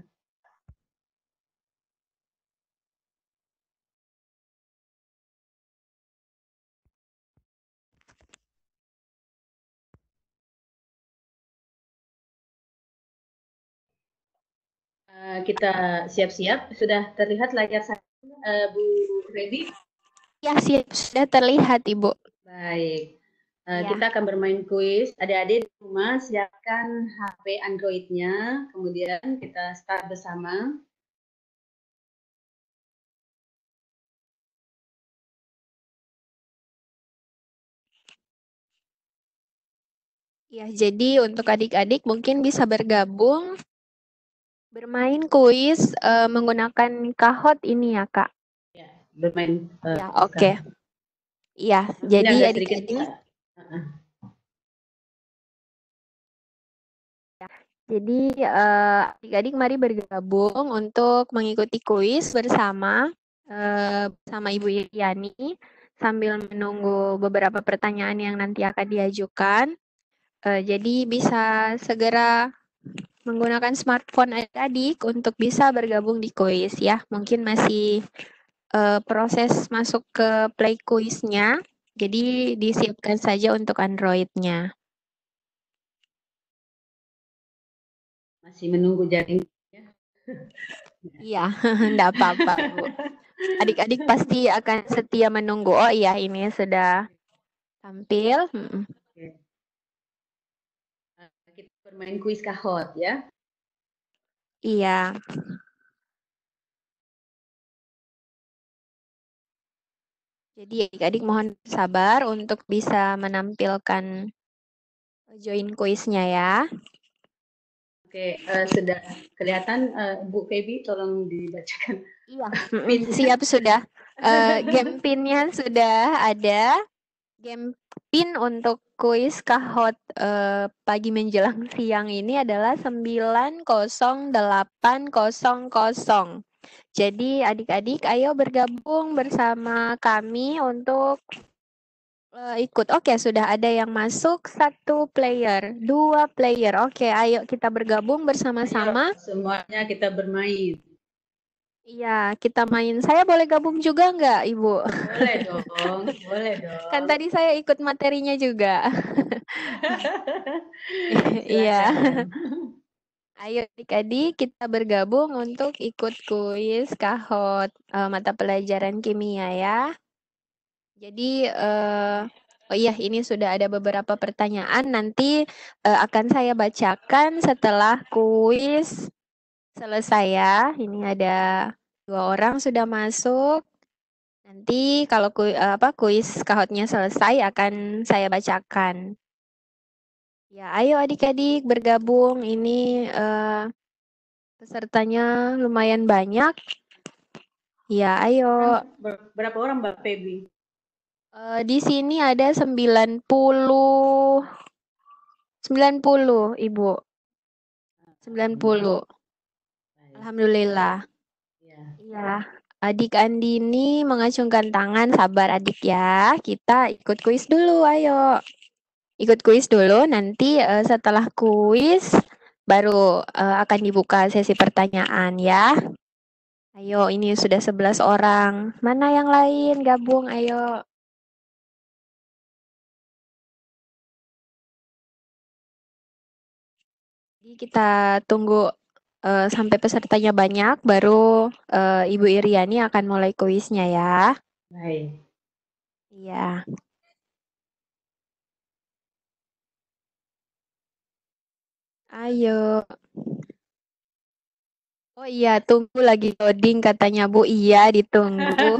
uh, kita siap-siap. Sudah terlihat layar saya, uh, Bu Feby? Ya siap, sudah terlihat Ibu. Baik. Uh, ya. Kita akan bermain kuis. Adik-adik di rumah siapkan H P Android-nya, kemudian kita start bersama. Ya, jadi untuk adik-adik mungkin bisa bergabung bermain kuis uh, menggunakan Kahoot ini ya, Kak. Ya, bermain. Uh, ya, oke. Okay. Iya, jadi adik-adik. Jadi eh, adik-adik mari bergabung untuk mengikuti kuis bersama eh, bersama Ibu Iriani sambil menunggu beberapa pertanyaan yang nanti akan diajukan. Eh, jadi bisa segera menggunakan smartphone adik-adik untuk bisa bergabung di kuis ya. Mungkin masih eh, proses masuk ke Play Quiz-nya. Jadi disiapkan saja untuk Android-nya. Masih menunggu jaring. Iya, enggak apa-apa, Bu. Adik-adik pasti akan setia menunggu. Oh iya, ini sudah tampil. Mm-mm. Oke. Eh, Kita bermain kuis kahot ya. Iya. Jadi adik-adik mohon sabar untuk bisa menampilkan join kuisnya ya. Oke, eh, sudah kelihatan eh, Bu Feby, tolong dibacakan. Iya, Pin. siap sudah. Eh, game pinnya sudah ada. Game pin untuk kuis kahot eh, pagi menjelang siang ini adalah sembilan nol delapan nol nol. Jadi adik-adik ayo bergabung bersama kami untuk eh, ikut. Oke, sudah ada yang masuk satu player, dua player. Oke, ayo kita bergabung Ayo, bersama-sama. semuanya kita bermain. Iya, kita main. Saya boleh gabung juga nggak, Ibu? Boleh dong, boleh dong. Kan tadi saya ikut materinya juga. Iya. Silakan. Ayo adik-adik kita bergabung untuk ikut kuis kahot eh, mata pelajaran kimia ya. Jadi eh, oh iya ini sudah ada beberapa pertanyaan nanti eh, akan saya bacakan setelah kuis selesai ya. Ini ada dua orang sudah masuk. Nanti kalau kui, eh, apa kuis kahotnya selesai akan saya bacakan. Ya, ayo adik-adik bergabung. Ini eh, pesertanya lumayan banyak. Ya, ayo. Ber- Berapa orang Mbak Feby? Eh, di sini ada sembilan puluh sembilan puluh, Ibu. sembilan puluh. Baik. Alhamdulillah. Ya. Iya. Adik Andini mengacungkan tangan. Sabar adik ya. Kita ikut kuis dulu, ayo. Ikut kuis dulu. Nanti eh, setelah kuis baru eh, akan dibuka sesi pertanyaan ya. Ayo, ini sudah sebelas orang. Mana yang lain? Gabung, ayo. Jadi kita tunggu uh, sampai pesertanya banyak, baru uh, Ibu Iriani akan mulai kuisnya ya. Baik. Iya. Ayo. Oh iya, tunggu lagi loading katanya Bu. Iya, ditunggu.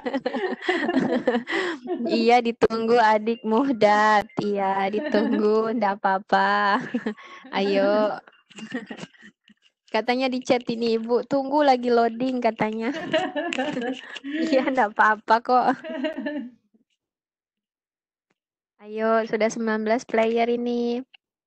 Iya, ditunggu adik Muhdat. Iya, ditunggu. Ndak apa-apa. Ayo. Katanya di chat ini Ibu, tunggu lagi loading katanya. Iya, ndak apa-apa kok. Ayo, sudah sembilan belas player ini.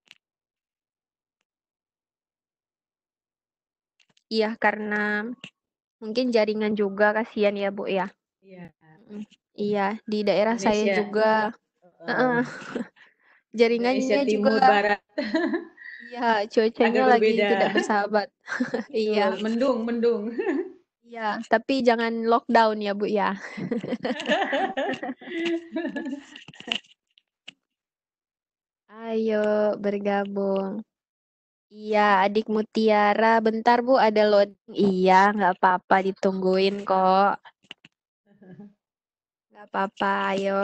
Iya, karena mungkin jaringan juga kasihan ya, Bu ya. Iya. Mm, Iya, di daerah saya Indonesia. juga Uh, uh, jaringannya Indonesia Timur juga Barat iya, cuacanya agak lagi berbeda. tidak bersahabat. Iya. Betul, mendung, mendung. Iya, tapi jangan lockdown ya, Bu ya. Ayo bergabung. Iya, adik Mutiara. Bentar, Bu, ada loading. Iya, nggak apa-apa, ditungguin kok. Nggak apa-apa, ayo.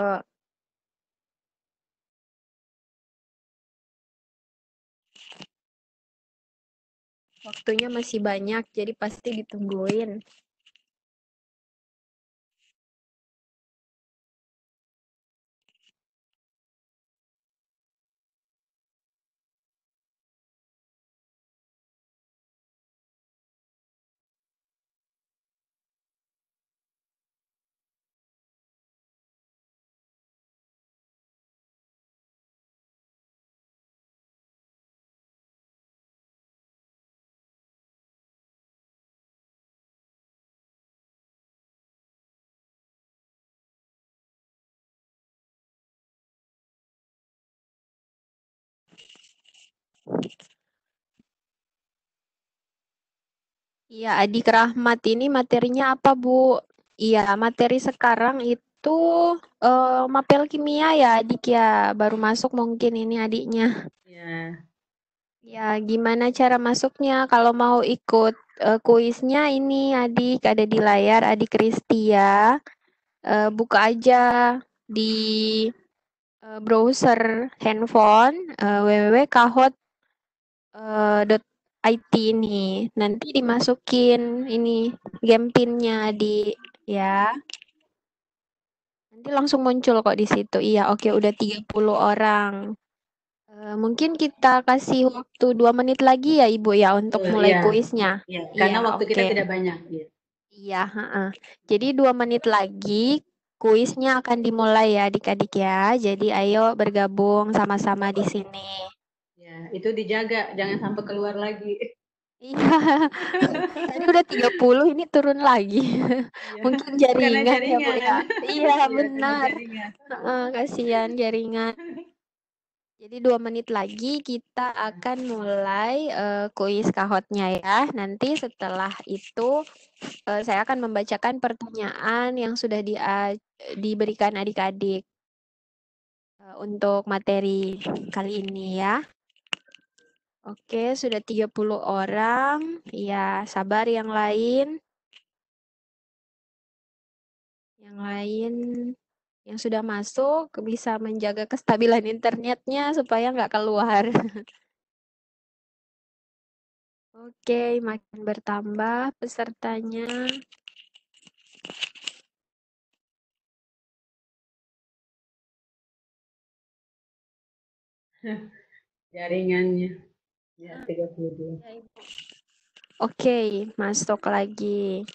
Waktunya masih banyak, jadi pasti ditungguin. Iya, Adik Rahmat ini materinya apa, Bu? Iya, materi sekarang itu eh, mapel kimia ya, Adik ya. Baru masuk mungkin ini adiknya. Ya. Ya, gimana cara masuknya? Kalau mau ikut eh, kuisnya ini Adik ada di layar Adik Kristi ya. Eh, buka aja di eh, browser handphone eh, w w w titik kahot titik i t ini. Nanti dimasukin ini game pinnya di ya. Nanti langsung muncul kok di situ. Iya, oke udah tiga puluh orang. Eh, mungkin kita kasih waktu dua menit lagi ya Ibu ya untuk Betul, mulai iya. kuisnya. Iya, karena Iya, waktu kita oke. tidak banyak. Iya. Iya, heeh. Jadi dua menit lagi kuisnya akan dimulai ya adik-adik ya. Jadi ayo bergabung sama-sama di sini. Ya, itu dijaga, jangan sampai keluar lagi. Iya, tadi udah tiga puluh ini turun lagi. Iya. Mungkin Karena jaringan ya Bu jaringan. ya. Iya, Iya, karena benar. jaringan. Heeh, kasihan jaringan. Jadi dua menit lagi kita akan mulai uh, kuis kahotnya ya. Nanti setelah itu uh, saya akan membacakan pertanyaan yang sudah di, uh, diberikan adik-adik uh, untuk materi kali ini ya. Oke, sudah tiga puluh orang. Ya, sabar yang lain. Yang lain yang sudah masuk bisa menjaga kestabilan internetnya supaya nggak keluar. Oke, makin bertambah pesertanya. Jaringannya. Ya, tiga puluh dua. Oke, masuk lagi.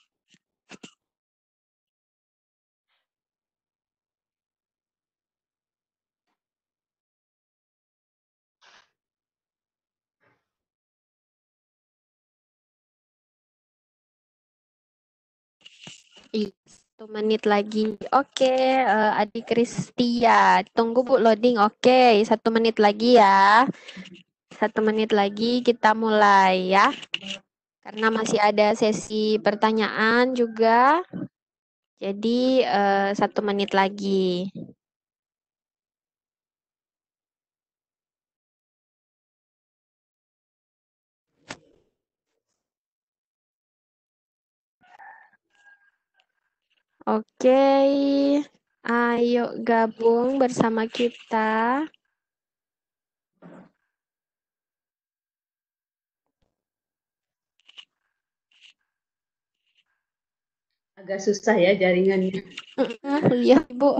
Iya, satu menit lagi. Oke, uh, Adik Kristia. Tunggu Bu loading. Oke, satu menit lagi ya. Satu menit lagi kita mulai ya. Karena masih ada sesi pertanyaan juga. Jadi uh, satu menit lagi. Oke, ayo gabung bersama kita. Agak susah ya jaringannya. Iya, Ibu.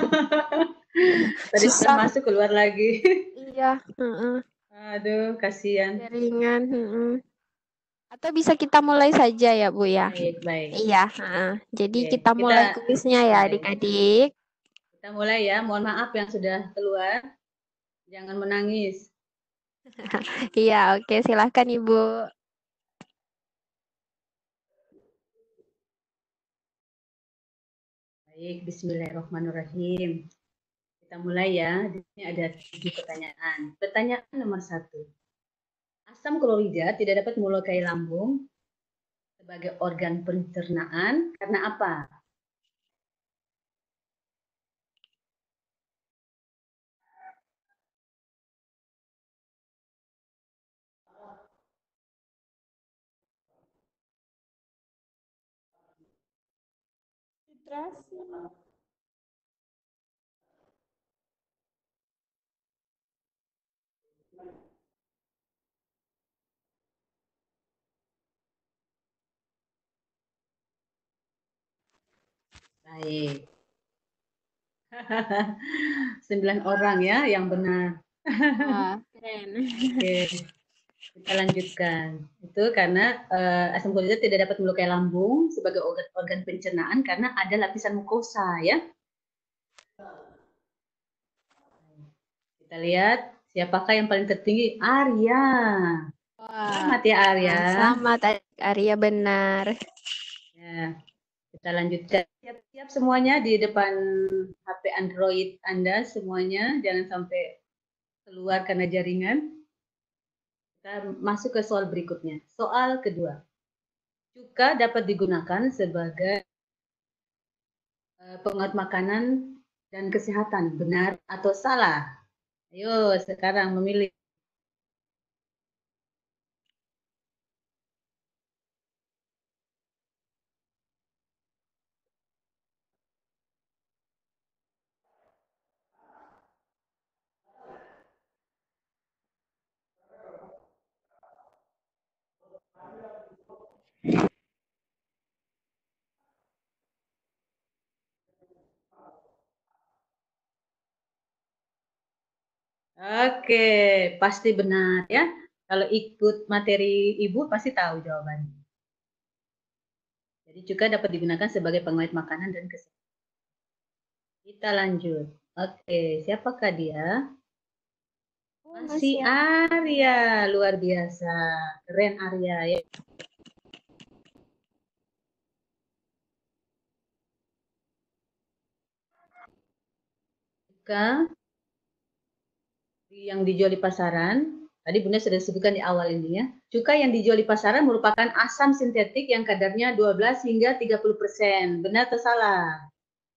Tadi sudah Susah. masuk, keluar lagi. Iya. Uh-uh. Aduh, kasihan. Jaringan. Uh-uh. Atau bisa kita mulai saja ya, Bu ya? Baik, baik. Iya. Uh-uh. Jadi Oke, kita mulai kita- kuisnya ya, baik. adik-adik. Kita mulai ya. Mohon maaf yang sudah keluar. Jangan menangis. Iya, oke. Silahkan, Ibu. Baik, bismillahirrahmanirrahim. Kita mulai ya. Di sini ada tujuh pertanyaan. Pertanyaan nomor satu. Asam klorida tidak dapat melukai lambung sebagai organ pencernaan karena apa? Baik. Sembilan orang ya yang benar. Wah, keren. Oke, kita lanjutkan. Itu karena uh, asam klorida tidak dapat melukai lambung sebagai organ, organ pencernaan karena ada lapisan mukosa ya. Kita lihat siapakah yang paling tertinggi? Arya. Wah, selamat ya Arya. Selamat Arya, benar. Ya, kita lanjutkan. Siap-siap semuanya di depan H P Android Anda semuanya, jangan sampai keluar karena jaringan. Kita masuk ke soal berikutnya. Soal kedua. Cuka dapat digunakan sebagai uh, penguat makanan dan kesehatan. Benar atau salah? Ayo sekarang memilih. Oke, pasti benar ya. Kalau ikut materi Ibu pasti tahu jawabannya. Jadi cuka dapat digunakan sebagai pengawet makanan dan kesehatan. Kita lanjut. Oke, siapakah dia? Masih Arya, luar biasa. Keren Arya ya. Cuka yang dijual di pasaran, tadi Bunda sudah sebutkan di awal ini ya. Cuka yang dijual di pasaran merupakan asam sintetik yang kadarnya dua belas hingga tiga puluh persen. Benar atau salah?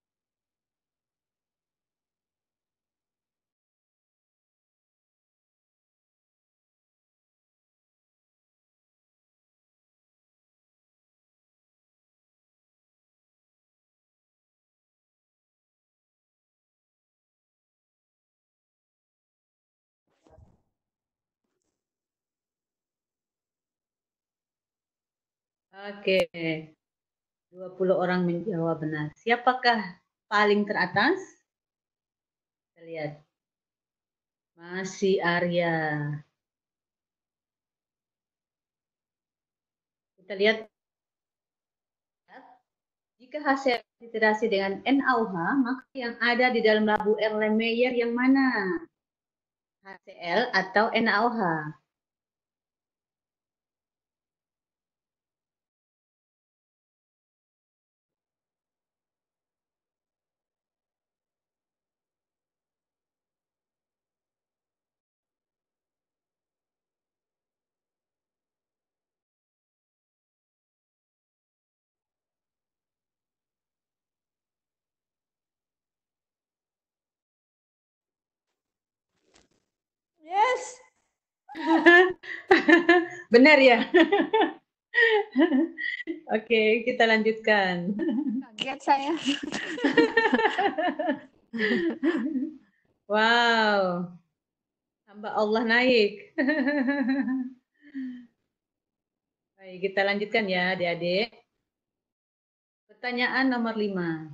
Oke, dua puluh orang menjawab benar. Siapakah paling teratas? Kita lihat. Masih Arya. Kita lihat. Jika hasil titrasi dengan N A O H, maka yang ada di dalam labu Erlenmeyer yang mana? H C L atau N A O H? Yes. Benar ya? Oke, kita lanjutkan. Kaget saya. Wow. Hamba Allah naik. Baik, kita lanjutkan ya adik-adik. Pertanyaan nomor lima.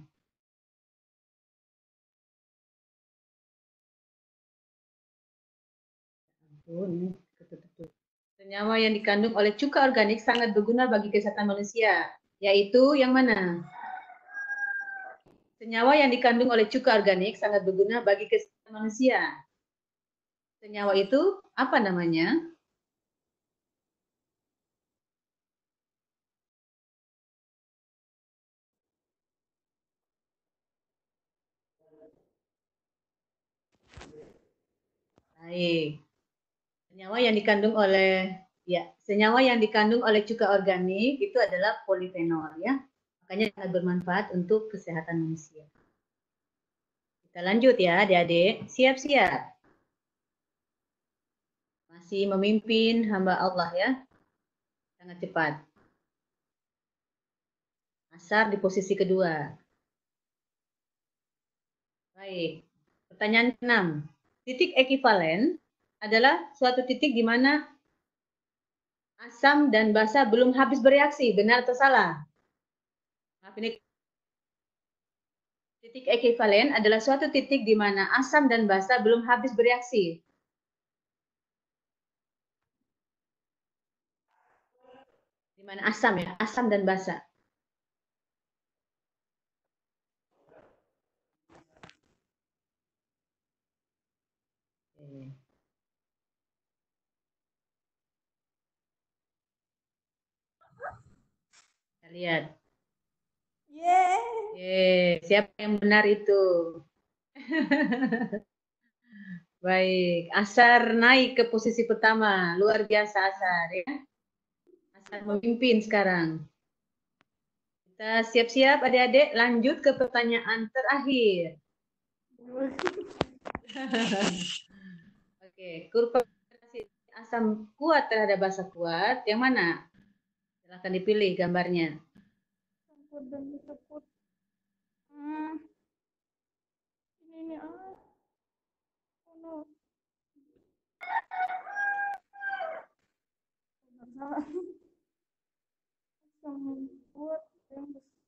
Senyawa yang dikandung oleh cuka organik sangat berguna bagi kesehatan manusia, yaitu yang mana? Senyawa yang dikandung oleh cuka organik sangat berguna bagi kesehatan manusia. Senyawa itu apa namanya? Baik. Senyawa yang dikandung oleh ya, senyawa yang dikandung oleh cuka organik itu adalah polifenol ya. Makanya sangat bermanfaat untuk kesehatan manusia. Kita lanjut ya, adik-adik. Siap-siap. Masih memimpin hamba Allah ya. Sangat cepat. Asar di posisi kedua. Baik. Pertanyaan keenam. Titik ekivalen adalah suatu titik di mana asam dan basa belum habis bereaksi. Benar atau salah? Maaf, ini titik ekivalen adalah suatu titik di mana asam dan basa belum habis bereaksi. Di mana asam ya, asam dan basa. Kita lihat. Yeay. Yeay. Siapa yang benar itu? Baik, Asar naik ke posisi pertama. Luar biasa Asar ya. Asar memimpin sekarang. Kita siap-siap adik-adik lanjut ke pertanyaan terakhir. Oke, kurva asam kuat terhadap basa kuat yang mana? Silahkan dipilih gambarnya. Hmm. Ini ah. Oh, no. Asam kuat yang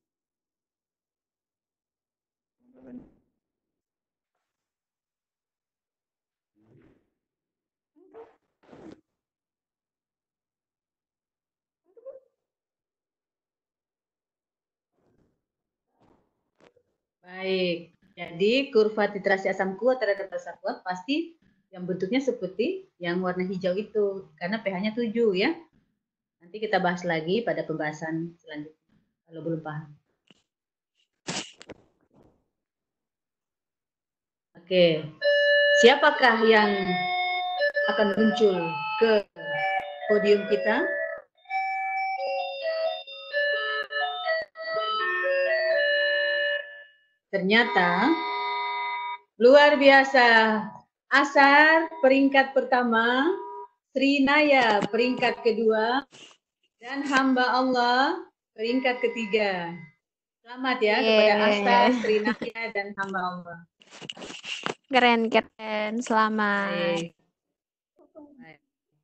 Baik, jadi kurva titrasi asam kuat terhadap basa kuat pasti yang bentuknya seperti yang warna hijau itu, karena pH-nya tujuh ya. Nanti kita bahas lagi pada pembahasan selanjutnya, kalau belum paham. Oke, siapakah yang akan muncul ke podium kita? Ternyata luar biasa. Asar peringkat pertama, Srinaya peringkat kedua, dan hamba Allah peringkat ketiga. Selamat ya kepada Asar, Srinaya, dan hamba Allah. keren keren, selamat. Baik. Baik.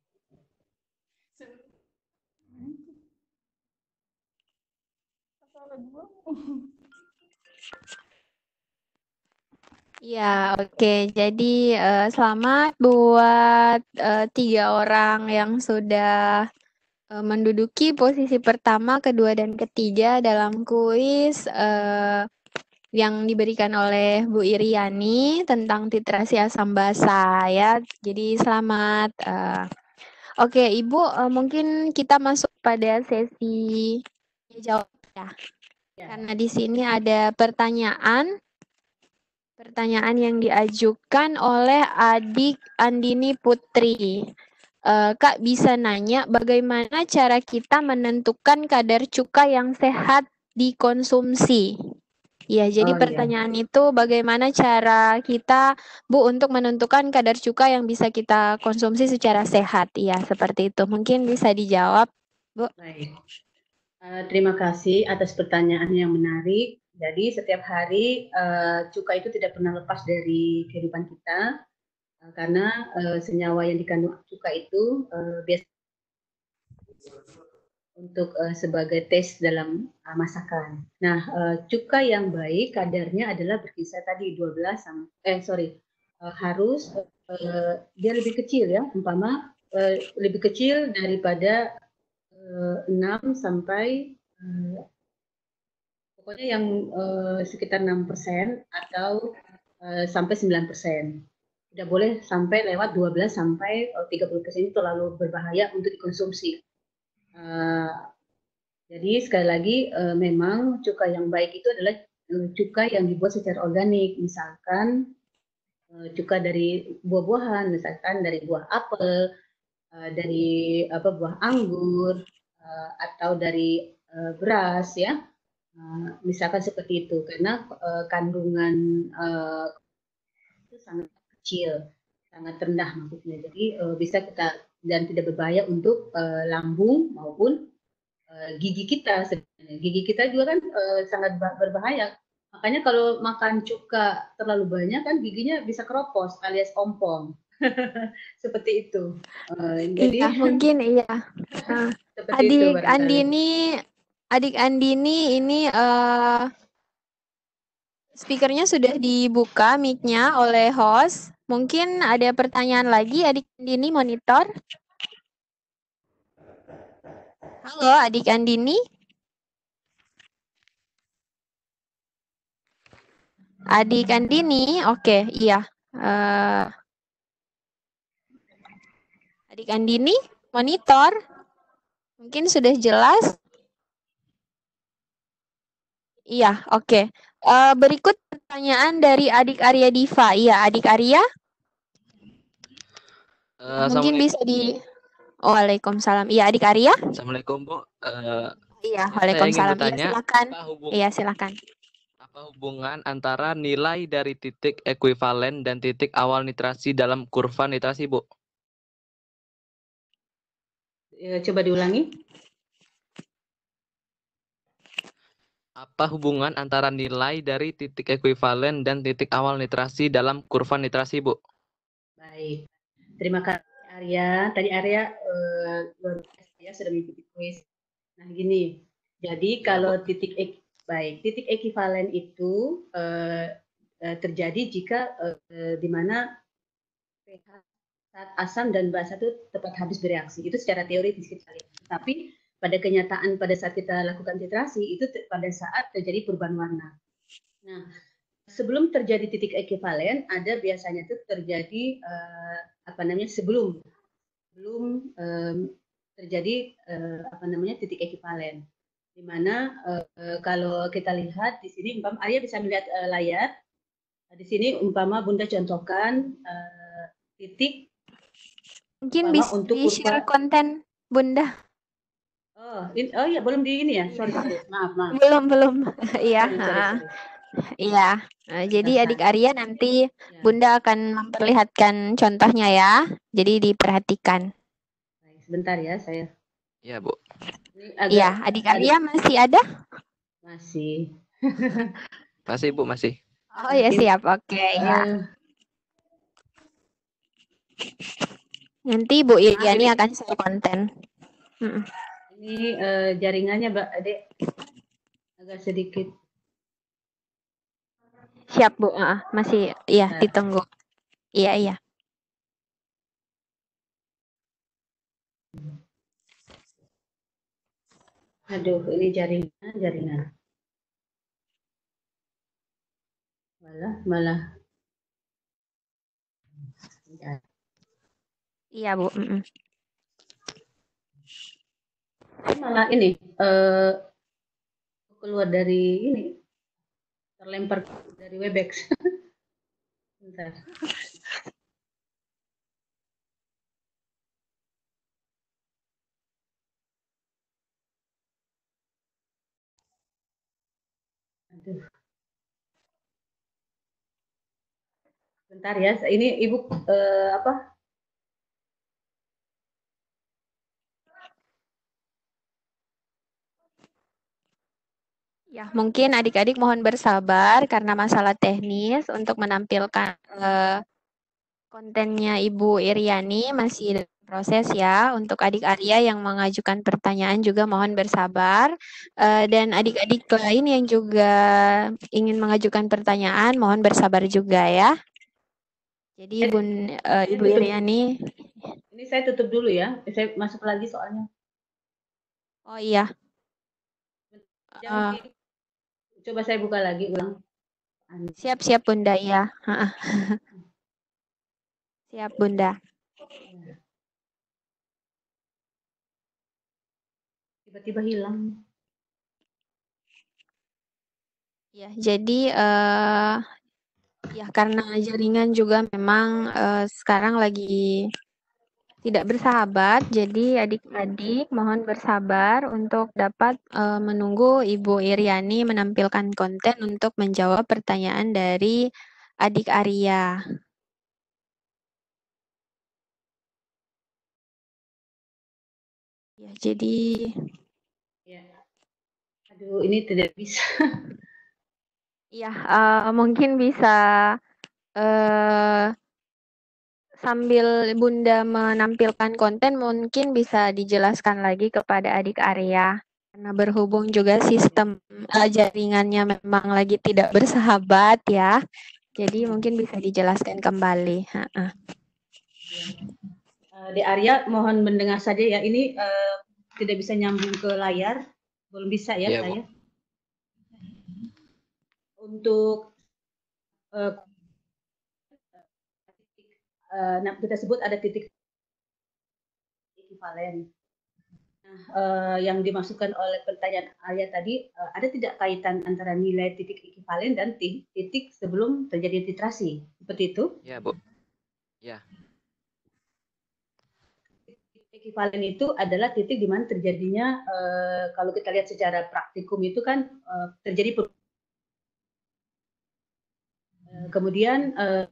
Ya, oke. Jadi uh, selamat buat uh, tiga orang yang sudah uh, menduduki posisi pertama, kedua, dan ketiga dalam kuis uh, yang diberikan oleh Bu Iriani tentang titrasi asam basa ya. Jadi selamat. Uh, oke, Ibu, uh, mungkin kita masuk pada sesi jawab ya. Ya. Karena di sini ada pertanyaan. Pertanyaan yang diajukan oleh adik Andini Putri. Uh, Kak bisa nanya bagaimana cara kita menentukan kadar cuka yang sehat dikonsumsi? Ya, jadi Oh, pertanyaan ya. itu bagaimana cara kita, Bu, untuk menentukan kadar cuka yang bisa kita konsumsi secara sehat? Ya, seperti itu. Mungkin bisa dijawab, Bu. Baik. Uh, terima kasih atas pertanyaan yang menarik. Jadi setiap hari uh, cuka itu tidak pernah lepas dari kehidupan kita uh, karena uh, senyawa yang dikandung cuka itu uh, biasa untuk uh, sebagai tes dalam uh, masakan. Nah, uh, cuka yang baik kadarnya adalah berkisar tadi dua belas sama eh sorry uh, harus uh, dia lebih kecil ya, umpama uh, lebih kecil daripada uh, enam sampai uh, pokoknya yang uh, sekitar enam persen atau uh, sampai sembilan persen. Tidak boleh sampai lewat dua belas sampai tiga puluh persen, itu terlalu berbahaya untuk dikonsumsi. Uh, jadi sekali lagi uh, memang cuka yang baik itu adalah uh, cuka yang dibuat secara organik. Misalkan uh, cuka dari buah-buahan, misalkan dari buah apel, uh, dari apa buah anggur, uh, atau dari uh, beras ya. Uh, misalkan seperti itu, karena uh, kandungan uh, itu sangat kecil, sangat rendah maksudnya. Jadi uh, bisa kita dan tidak berbahaya untuk uh, lambung maupun uh, gigi kita. Sebenarnya gigi kita juga kan uh, sangat berbahaya. Makanya kalau makan cuka terlalu banyak kan giginya bisa keropos alias ompong. Seperti itu. Uh, jadi iya, mungkin iya. Nah, adik Andini Adik Andini ini uh, speakernya sudah dibuka mic-nya oleh host. Mungkin ada pertanyaan lagi, Adik Andini monitor. Halo, Adik Andini. Adik Andini, oke, okay, iya. Uh, Adik Andini monitor. Mungkin sudah jelas. Iya, oke. Okay. Uh, berikut pertanyaan dari Adik Arya Diva. Iya, Adik Arya. Eh, Mungkin Assalamualaikum. bisa di Waalaikumsalam. Iya, Adik Arya? Assalamualaikum, Bu. Eh, Iya, ya, saya ingin Waalaikumsalam. Iya, bertanya, silakan. apa hubung Iya, silakan. apa hubungan antara nilai dari titik ekuivalen dan titik awal nitrasi dalam kurva nitrasi, Bu? Eh, Coba diulangi. Apa hubungan antara nilai dari titik ekuivalen dan titik awal nitrasi dalam kurva nitrasi, Bu? Baik. Terima kasih Arya. Tadi Arya eh, luar biasa ya sudah mengikuti kuis. Nah, gini. Jadi Ya, kalau Bu. titik ek, baik, titik ekivalen itu eh, eh, terjadi jika eh, di mana pH saat asam dan basa itu tepat habis bereaksi. Itu secara teoritis kita lihat. Tapi pada kenyataan pada saat kita lakukan titrasi itu te- pada saat terjadi perubahan warna. Nah, sebelum terjadi titik ekivalen ada biasanya itu terjadi eh, apa namanya sebelum belum em, terjadi eh, apa namanya titik ekivalen. Di mana eh, kalau kita lihat di sini umpama Arya bisa melihat eh, layar. Di sini umpama Bunda contohkan eh, titik Mungkin umpama bisa untuk di-share kurva. konten Bunda. Oh, in, oh ya belum di ini ya. Sorry, sorry. Maaf, maaf. Belum, belum. Oh, Iya, sorry, sorry, ha. sorry. Iya. Nah, jadi Bentar, Adik saya. Arya nanti Ya. Bunda akan memperlihatkan contohnya ya. Jadi diperhatikan. Baik, sebentar ya saya. Ya, Bu. Ini agak Iya, Adik ada Arya masih ada? masih. Masih, Bu, masih. Oh ya, Ini siap. Oke, ya. eh, Nanti Bu maaf Iriani ini akan share konten. Mm-mm. ini eh, jaringannya Mbak Ade agak sedikit. Siap Bu. Ah, masih iya Bentar. ditunggu. Iya, iya. Aduh, ini jaringan, jaringan. Malah, malah. Ya. Iya Bu. Mm-mm. Ini malah ini eh keluar dari ini terlempar dari Webex. Bentar. Aduh. Bentar ya. Ini Ibu eh, apa? Ya, mungkin adik-adik mohon bersabar karena masalah teknis untuk menampilkan eh, kontennya Ibu Iriani masih dalam proses ya. Untuk adik Arya yang mengajukan pertanyaan juga mohon bersabar. Eh, dan adik-adik lain yang juga ingin mengajukan pertanyaan mohon bersabar juga ya. Jadi Bun, eh, Ibu tutup. Iriani. Ini saya tutup dulu ya. Saya masuk lagi soalnya. Oh iya. Jangan Eh, di- Coba saya buka lagi ulang. siap-siap Bunda ya. Ha-ha. Siap Bunda. Tiba-tiba hilang. Ya, jadi eh ya karena jaringan juga memang eh, sekarang lagi tidak bersahabat, jadi adik-adik mohon bersabar untuk dapat eh, menunggu Ibu Iriani menampilkan konten untuk menjawab pertanyaan dari adik Arya. Ya, jadi Ya. Aduh, ini tidak bisa. ya eh, mungkin bisa eh, sambil Bunda menampilkan konten mungkin bisa dijelaskan lagi kepada adik Arya. Karena berhubung juga sistem uh, jaringannya memang lagi tidak bersahabat ya. Jadi mungkin bisa dijelaskan kembali. Ha-ha. Ya. Uh, di Arya mohon mendengar saja ya. Ini uh, tidak bisa nyambung ke layar. Belum bisa ya, Iya, Bu. saya. Untuk uh, uh, nah, kita sebut ada titik ekivalen. Nah, uh, yang dimaksudkan oleh pertanyaan Arya tadi, uh, ada tidak kaitan antara nilai titik ekivalen dan titik sebelum terjadi titrasi? Seperti itu? Iya, Bu. Ya. ekivalen itu adalah titik di mana terjadinya uh, kalau kita lihat secara praktikum itu kan uh, terjadi per uh, kemudian uh,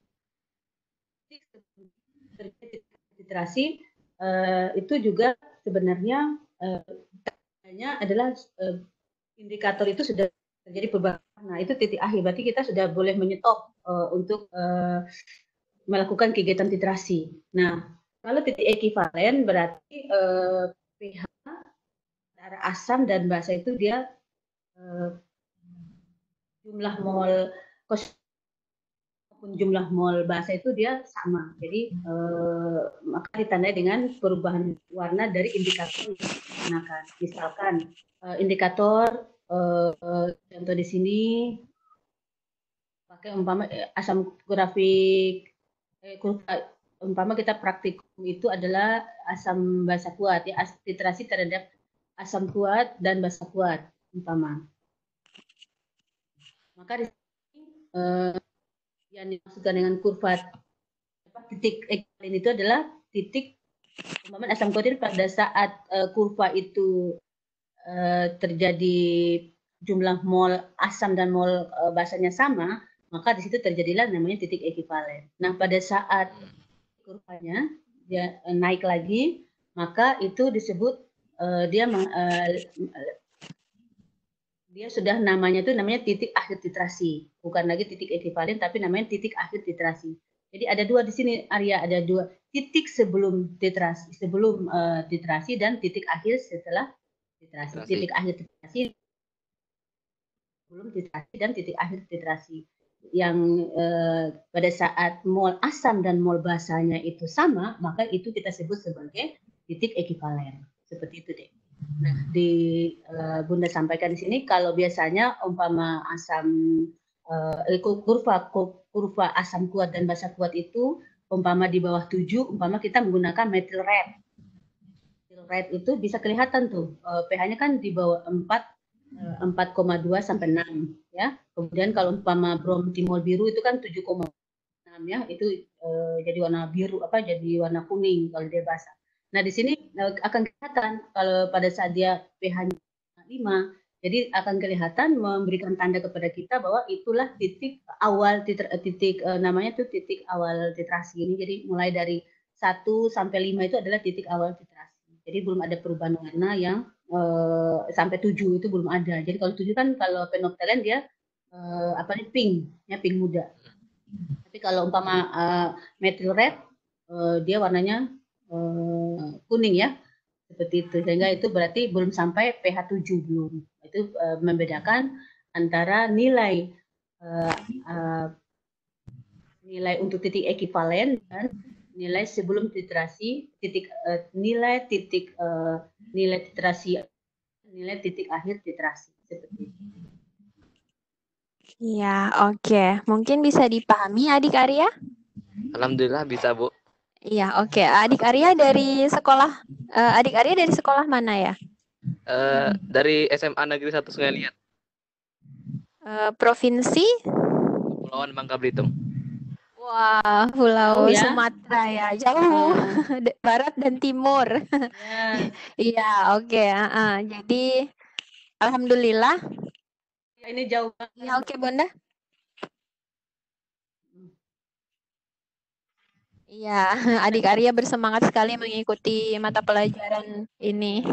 terjadi literasi uh, itu juga sebenarnya uh, adalah uh, indikator itu sudah terjadi perubahan. Nah, itu titik akhir. Berarti kita sudah boleh menyetop uh, untuk uh, melakukan kegiatan titrasi. Nah, kalau titik ekivalen berarti uh, pH antara asam dan basa itu dia uh, jumlah mol maupun jumlah mol basa itu dia sama. Jadi uh, maka ditandai dengan perubahan warna dari indikator yang digunakan. Misalkan uh, indikator Uh, uh, contoh di sini pakai umpama eh, asam grafik eh, kurva, umpama kita praktikum itu adalah asam basa kuat ya, titrasi terhadap asam kuat dan basa kuat umpama. Maka di sini uh, yang dimaksudkan dengan kurva apa, titik ekivalen itu adalah titik umpama asam kuat itu pada saat uh, kurva itu Uh, terjadi jumlah mol asam dan mol uh, basanya sama, maka di situ terjadilah namanya titik ekivalen. Nah, pada saat kurvanya dia uh, naik lagi, maka itu disebut uh, dia uh, dia sudah namanya itu namanya titik akhir titrasi, bukan lagi titik ekivalen tapi namanya titik akhir titrasi. Jadi ada dua di sini, Arya, ada dua titik sebelum titrasi, sebelum uh, titrasi dan titik akhir setelah titrasi. Titrasi. Titik akhir titrasi belum titrasi dan titik akhir titrasi yang eh, pada saat mol asam dan mol basanya itu sama, maka itu kita sebut sebagai titik ekivalen. Seperti itu deh. Nah, di eh, Bunda sampaikan di sini kalau biasanya umpama asam eh, kurva kurva asam kuat dan basa kuat itu umpama di bawah tujuh, umpama kita menggunakan methyl red. Red itu bisa kelihatan tuh uh, pH-nya kan di bawah empat, empat koma dua sampai enam ya. Kemudian kalau umpama bromtimol biru itu kan tujuh koma enam ya, itu uh, jadi warna biru apa jadi warna kuning kalau dia basah. Nah, di sini uh, akan kelihatan kalau pada saat dia pH-nya lima, jadi akan kelihatan memberikan tanda kepada kita bahwa itulah titik awal titik, titik uh, namanya tuh titik awal titrasi ini. Jadi mulai dari satu sampai lima itu adalah titik awal titrasi. Jadi belum ada perubahan warna yang uh, sampai tujuh itu belum ada. Jadi kalau tujuh kan kalau phenolphthalein dia uh, apa nih pink, ya pink muda. Tapi kalau umpama uh, methyl red uh, dia warnanya uh, kuning ya, seperti itu. Sehingga itu berarti belum sampai pH tujuh belum. Itu uh, membedakan antara nilai uh, uh, nilai untuk titik ekivalen dan nilai sebelum titrasi, titik uh, nilai titik uh, nilai titrasi, nilai titik akhir titrasi seperti itu. Iya, oke. Okay. Mungkin bisa dipahami Adik Arya? Alhamdulillah bisa, Bu. Iya, oke. Okay. Adik Arya dari sekolah uh, Adik Arya dari sekolah mana ya? Uh, dari S M A Negeri satu Sungai Liat. Uh, provinsi? Kepulauan Bangka Belitung. Wah, Pulau oh, ya? Sumatera ya, jauh, uh. barat dan timur. Iya, oke. Okay. Uh, uh. Jadi, alhamdulillah. Ini jauh banget. Ya, oke, okay, Bunda. Iya, Adik Arya bersemangat sekali mengikuti mata pelajaran ini.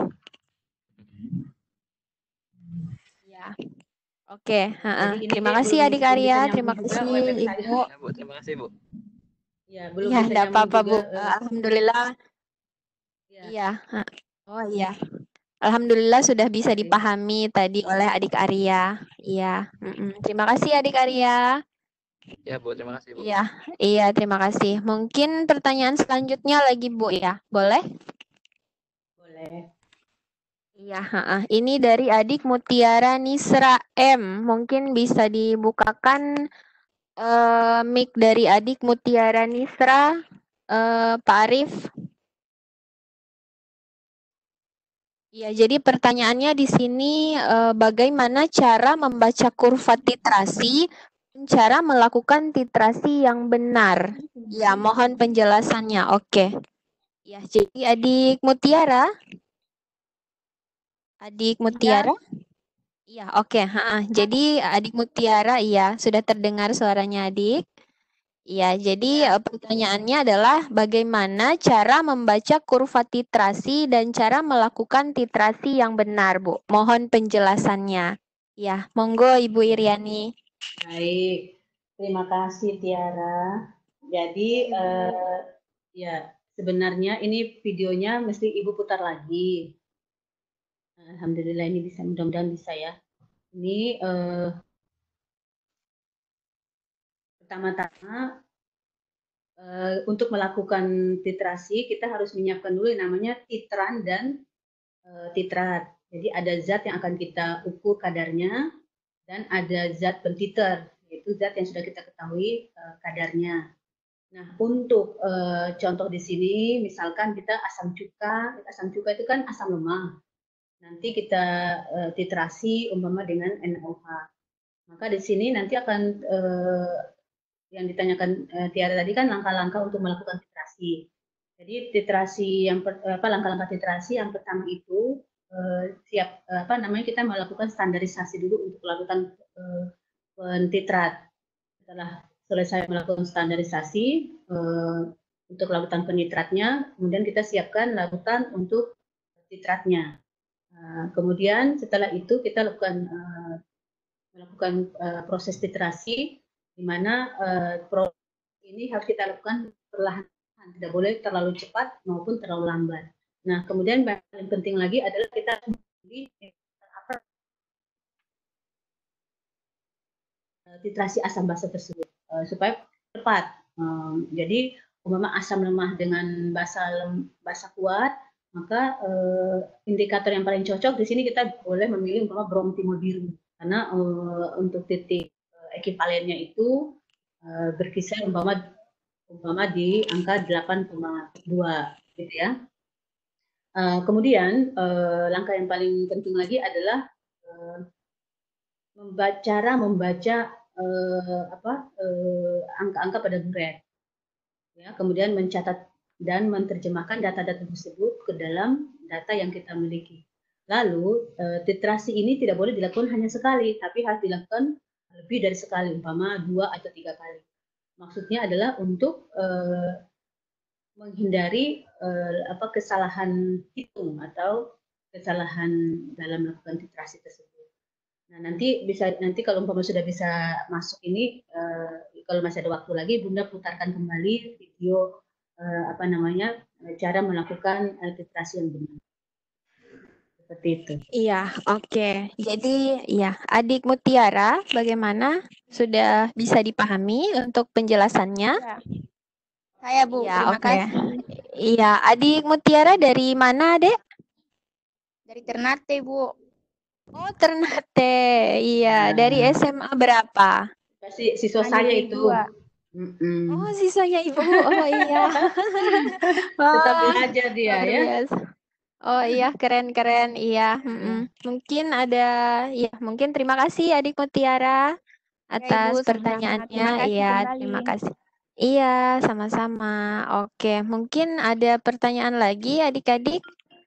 Ya. Oke, okay, uh, terima kasih belum, Adik Arya, terima kasih Ibu. Ya, Bu. Terima kasih, Bu. Ya, belum ya, enggak apa-apa, Bu. Uh, Alhamdulillah. Ya. Iya. Oh iya. Alhamdulillah sudah bisa dipahami tadi oleh Adik Arya. Iya. Mm-mm. Terima kasih Adik Arya. Ya, Bu. Terima kasih, Bu. Iya, iya, terima kasih. Mungkin pertanyaan selanjutnya lagi, Bu ya. Boleh? Boleh. Iya, uh, ini dari Adik Mutiara Nisra M. Mungkin bisa dibukakan uh, mic dari Adik Mutiara Nisra, uh, Pak Arif. Ya, jadi pertanyaannya di sini uh, bagaimana cara membaca kurva titrasi, cara melakukan titrasi yang benar. Ya, mohon penjelasannya. Oke. Ya, jadi adik Mutiara, adik Mutiara. Iya, oke. ha, Jadi adik Mutiara, iya, sudah terdengar suaranya adik. Iya, jadi eh, pertanyaannya adalah bagaimana cara membaca kurva titrasi dan cara melakukan titrasi yang benar, Bu. Mohon penjelasannya. Ya, monggo Ibu Iriani. Baik, terima kasih Tiara. Jadi eh, ya sebenarnya ini videonya mesti Ibu putar lagi. Alhamdulillah ini bisa, mudah-mudahan bisa ya. Ini eh, pertama-tama eh, untuk melakukan titrasi kita harus menyiapkan dulu yang namanya titran dan eh, titrat. Jadi ada zat yang akan kita ukur kadarnya dan ada zat pentiter, yaitu zat yang sudah kita ketahui eh, kadarnya. Nah, untuk uh, contoh di sini, misalkan kita asam cuka, asam cuka itu kan asam lemah. Nanti kita uh, titrasi umpama dengan N A O H. Maka di sini nanti akan uh, yang ditanyakan uh, Tiara tadi kan langkah-langkah untuk melakukan titrasi. Jadi titrasi yang per, apa langkah-langkah titrasi yang pertama itu uh, siap uh, apa namanya kita melakukan standarisasi dulu untuk melakukan uh, pentitrat. Setelah selesai melakukan standarisasi eh, untuk larutan penitratnya, kemudian kita siapkan larutan untuk titratnya. Uh, kemudian setelah itu kita lakukan uh, melakukan uh, proses titrasi, di mana uh, proses ini harus kita lakukan perlahan, tidak boleh terlalu cepat maupun terlalu lambat. Nah, kemudian yang paling penting lagi adalah kita memilih titrasi asam basa tersebut uh, supaya tepat. Uh, jadi umpama asam lemah dengan basa lem, basa kuat, maka uh, indikator yang paling cocok di sini kita boleh memilih umpama bromtimol biru karena uh, untuk titik uh, ekivalennya itu uh, berkisar umpama umpama di angka delapan koma dua gitu ya. Uh, kemudian uh, langkah yang paling penting lagi adalah uh, membaca, cara membaca eh, apa eh, angka-angka pada buret, ya, kemudian mencatat dan menerjemahkan data-data tersebut ke dalam data yang kita miliki. Lalu eh, titrasi ini tidak boleh dilakukan hanya sekali, tapi harus dilakukan lebih dari sekali, umpama dua atau tiga kali. Maksudnya adalah untuk eh, menghindari eh, apa kesalahan hitung atau kesalahan dalam melakukan titrasi tersebut. Nah, nanti bisa nanti kalau umpama sudah bisa masuk ini uh, kalau masih ada waktu lagi Bunda putarkan kembali video uh, apa namanya cara melakukan uh, titrasi yang benar. Seperti itu. Iya, oke. Okay. Jadi, ya, adik Mutiara, bagaimana? Sudah bisa dipahami untuk penjelasannya? Ya. Saya, Bu. Ya, Terima okay. kasih. Iya, adik Mutiara dari mana, Dek? Dari Ternate, Bu. Oh, Ternate. Iya, nah. Dari S M A berapa? Kasih siswa saya itu. Mm -mm. Oh, siswanya Ibu. Oh, iya. Tetap belajar dia oh, ya. Biasa. Oh iya, keren-keren. Iya. Mm-mm. Mungkin ada, ya mungkin terima kasih adik Mutiara atas ya, Ibu, pertanyaannya. Iya, terima kasih. Iya, sama-sama. Oke, mungkin ada pertanyaan lagi adik-adik.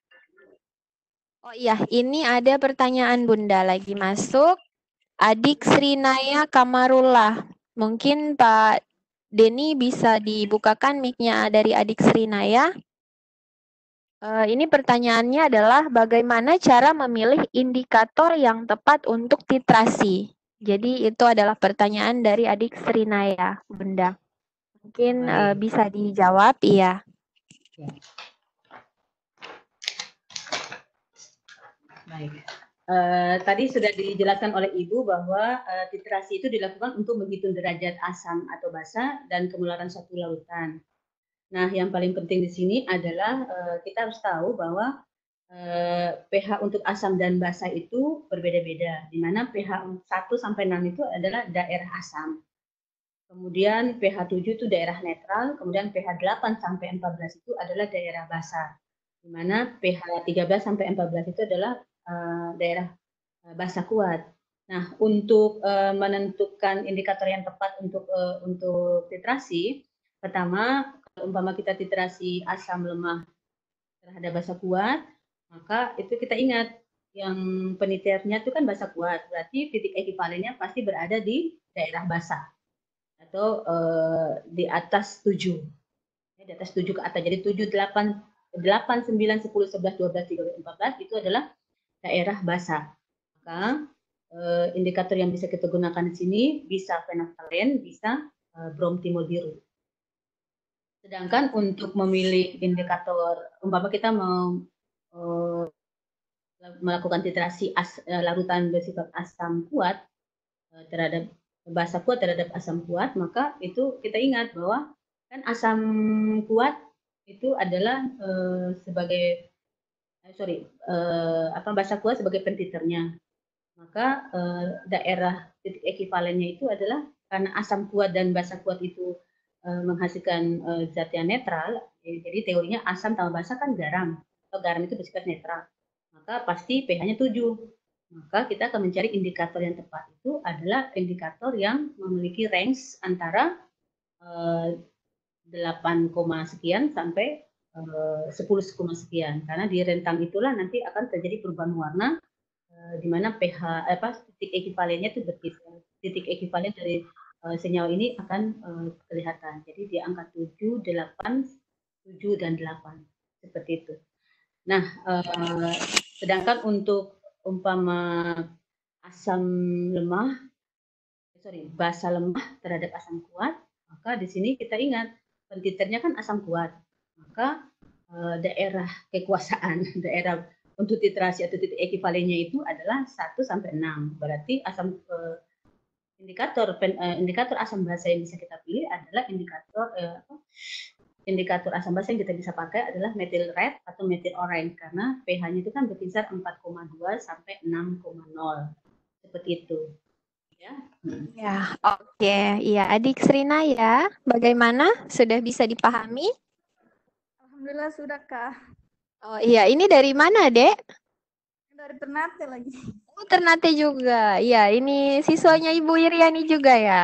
Oh iya, ini ada pertanyaan Bunda lagi masuk. Adik Srinaya Kamarullah. Mungkin Pak Denny bisa dibukakan mic-nya dari adik Srinaya. Uh, ini pertanyaannya adalah bagaimana cara memilih indikator yang tepat untuk titrasi. Jadi itu adalah pertanyaan dari adik Srinaya, Bunda. Mungkin uh, bisa dijawab, iya. Ya. Baik. Uh, tadi sudah dijelaskan oleh Ibu bahwa uh, titrasi itu dilakukan untuk menghitung derajat asam atau basa dan kemularan satu lautan. Nah, yang paling penting di sini adalah uh, kita harus tahu bahwa uh, pH untuk asam dan basa itu berbeda-beda, di mana pH satu sampai enam itu adalah daerah asam. Kemudian pH tujuh itu daerah netral, kemudian pH delapan sampai empat belas itu adalah daerah basa. Di mana pH tiga belas sampai empat belas itu adalah uh, daerah uh, basa kuat. Nah, untuk uh, menentukan indikator yang tepat untuk uh, untuk titrasi, pertama umpama kita titrasi asam lemah terhadap basa kuat, maka itu kita ingat yang peniternya itu kan basa kuat, berarti titik ekivalennya pasti berada di daerah basa atau uh, di atas tujuh, ya, di atas tujuh ke atas. Jadi tujuh, delapan, delapan, sembilan, sepuluh, sebelas, dua belas, tiga belas, empat belas itu adalah daerah basa. Maka uh, indikator yang bisa kita gunakan di sini bisa fenolftalen, bisa uh, bromtimol biru. Sedangkan untuk memilih indikator, umpama kita mau uh, melakukan titrasi as, uh, larutan bersifat asam kuat uh, terhadap basa kuat terhadap asam kuat, maka itu kita ingat bahwa kan asam kuat itu adalah uh, sebagai uh, sorry uh, apa basa kuat sebagai pentiternya, maka uh, daerah titik ekivalennya itu adalah karena asam kuat dan basa kuat itu uh, menghasilkan uh, zat yang netral. Jadi teorinya asam tambah basa kan garam, atau garam itu bersifat netral, maka pasti pH-nya tujuh. Maka kita akan mencari indikator yang tepat itu adalah indikator yang memiliki range antara uh, delapan, sekian sampai uh, sepuluh, sekian. Karena di rentang itulah nanti akan terjadi perubahan warna uh, di mana pH apa titik ekivalennya itu berkisar. Titik ekivalen dari uh, senyawa ini akan uh, kelihatan. Jadi di angka tujuh, delapan, tujuh dan delapan seperti itu. Nah, uh, sedangkan untuk umpama asam lemah, sorry, basa lemah terhadap asam kuat, maka di sini kita ingat pentiternya kan asam kuat, maka uh, daerah kekuasaan, daerah untuk titrasi atau titik ekivalennya itu adalah satu sampai enam. Berarti asam uh, indikator uh, indikator asam basa yang bisa kita pilih adalah indikator uh, indikator asam basa yang kita bisa pakai adalah methyl red atau methyl orange karena pH-nya itu kan berkisar empat koma dua sampai enam koma nol. Seperti itu. Ya. Ya, oke. Okay. Iya, Adik Srina ya. Bagaimana? Sudah bisa dipahami? Alhamdulillah sudah, Kak. Oh iya, ini dari mana, Dek? Dari Ternate lagi. Oh, Ternate juga. Iya, ini siswanya Ibu Iriani juga ya?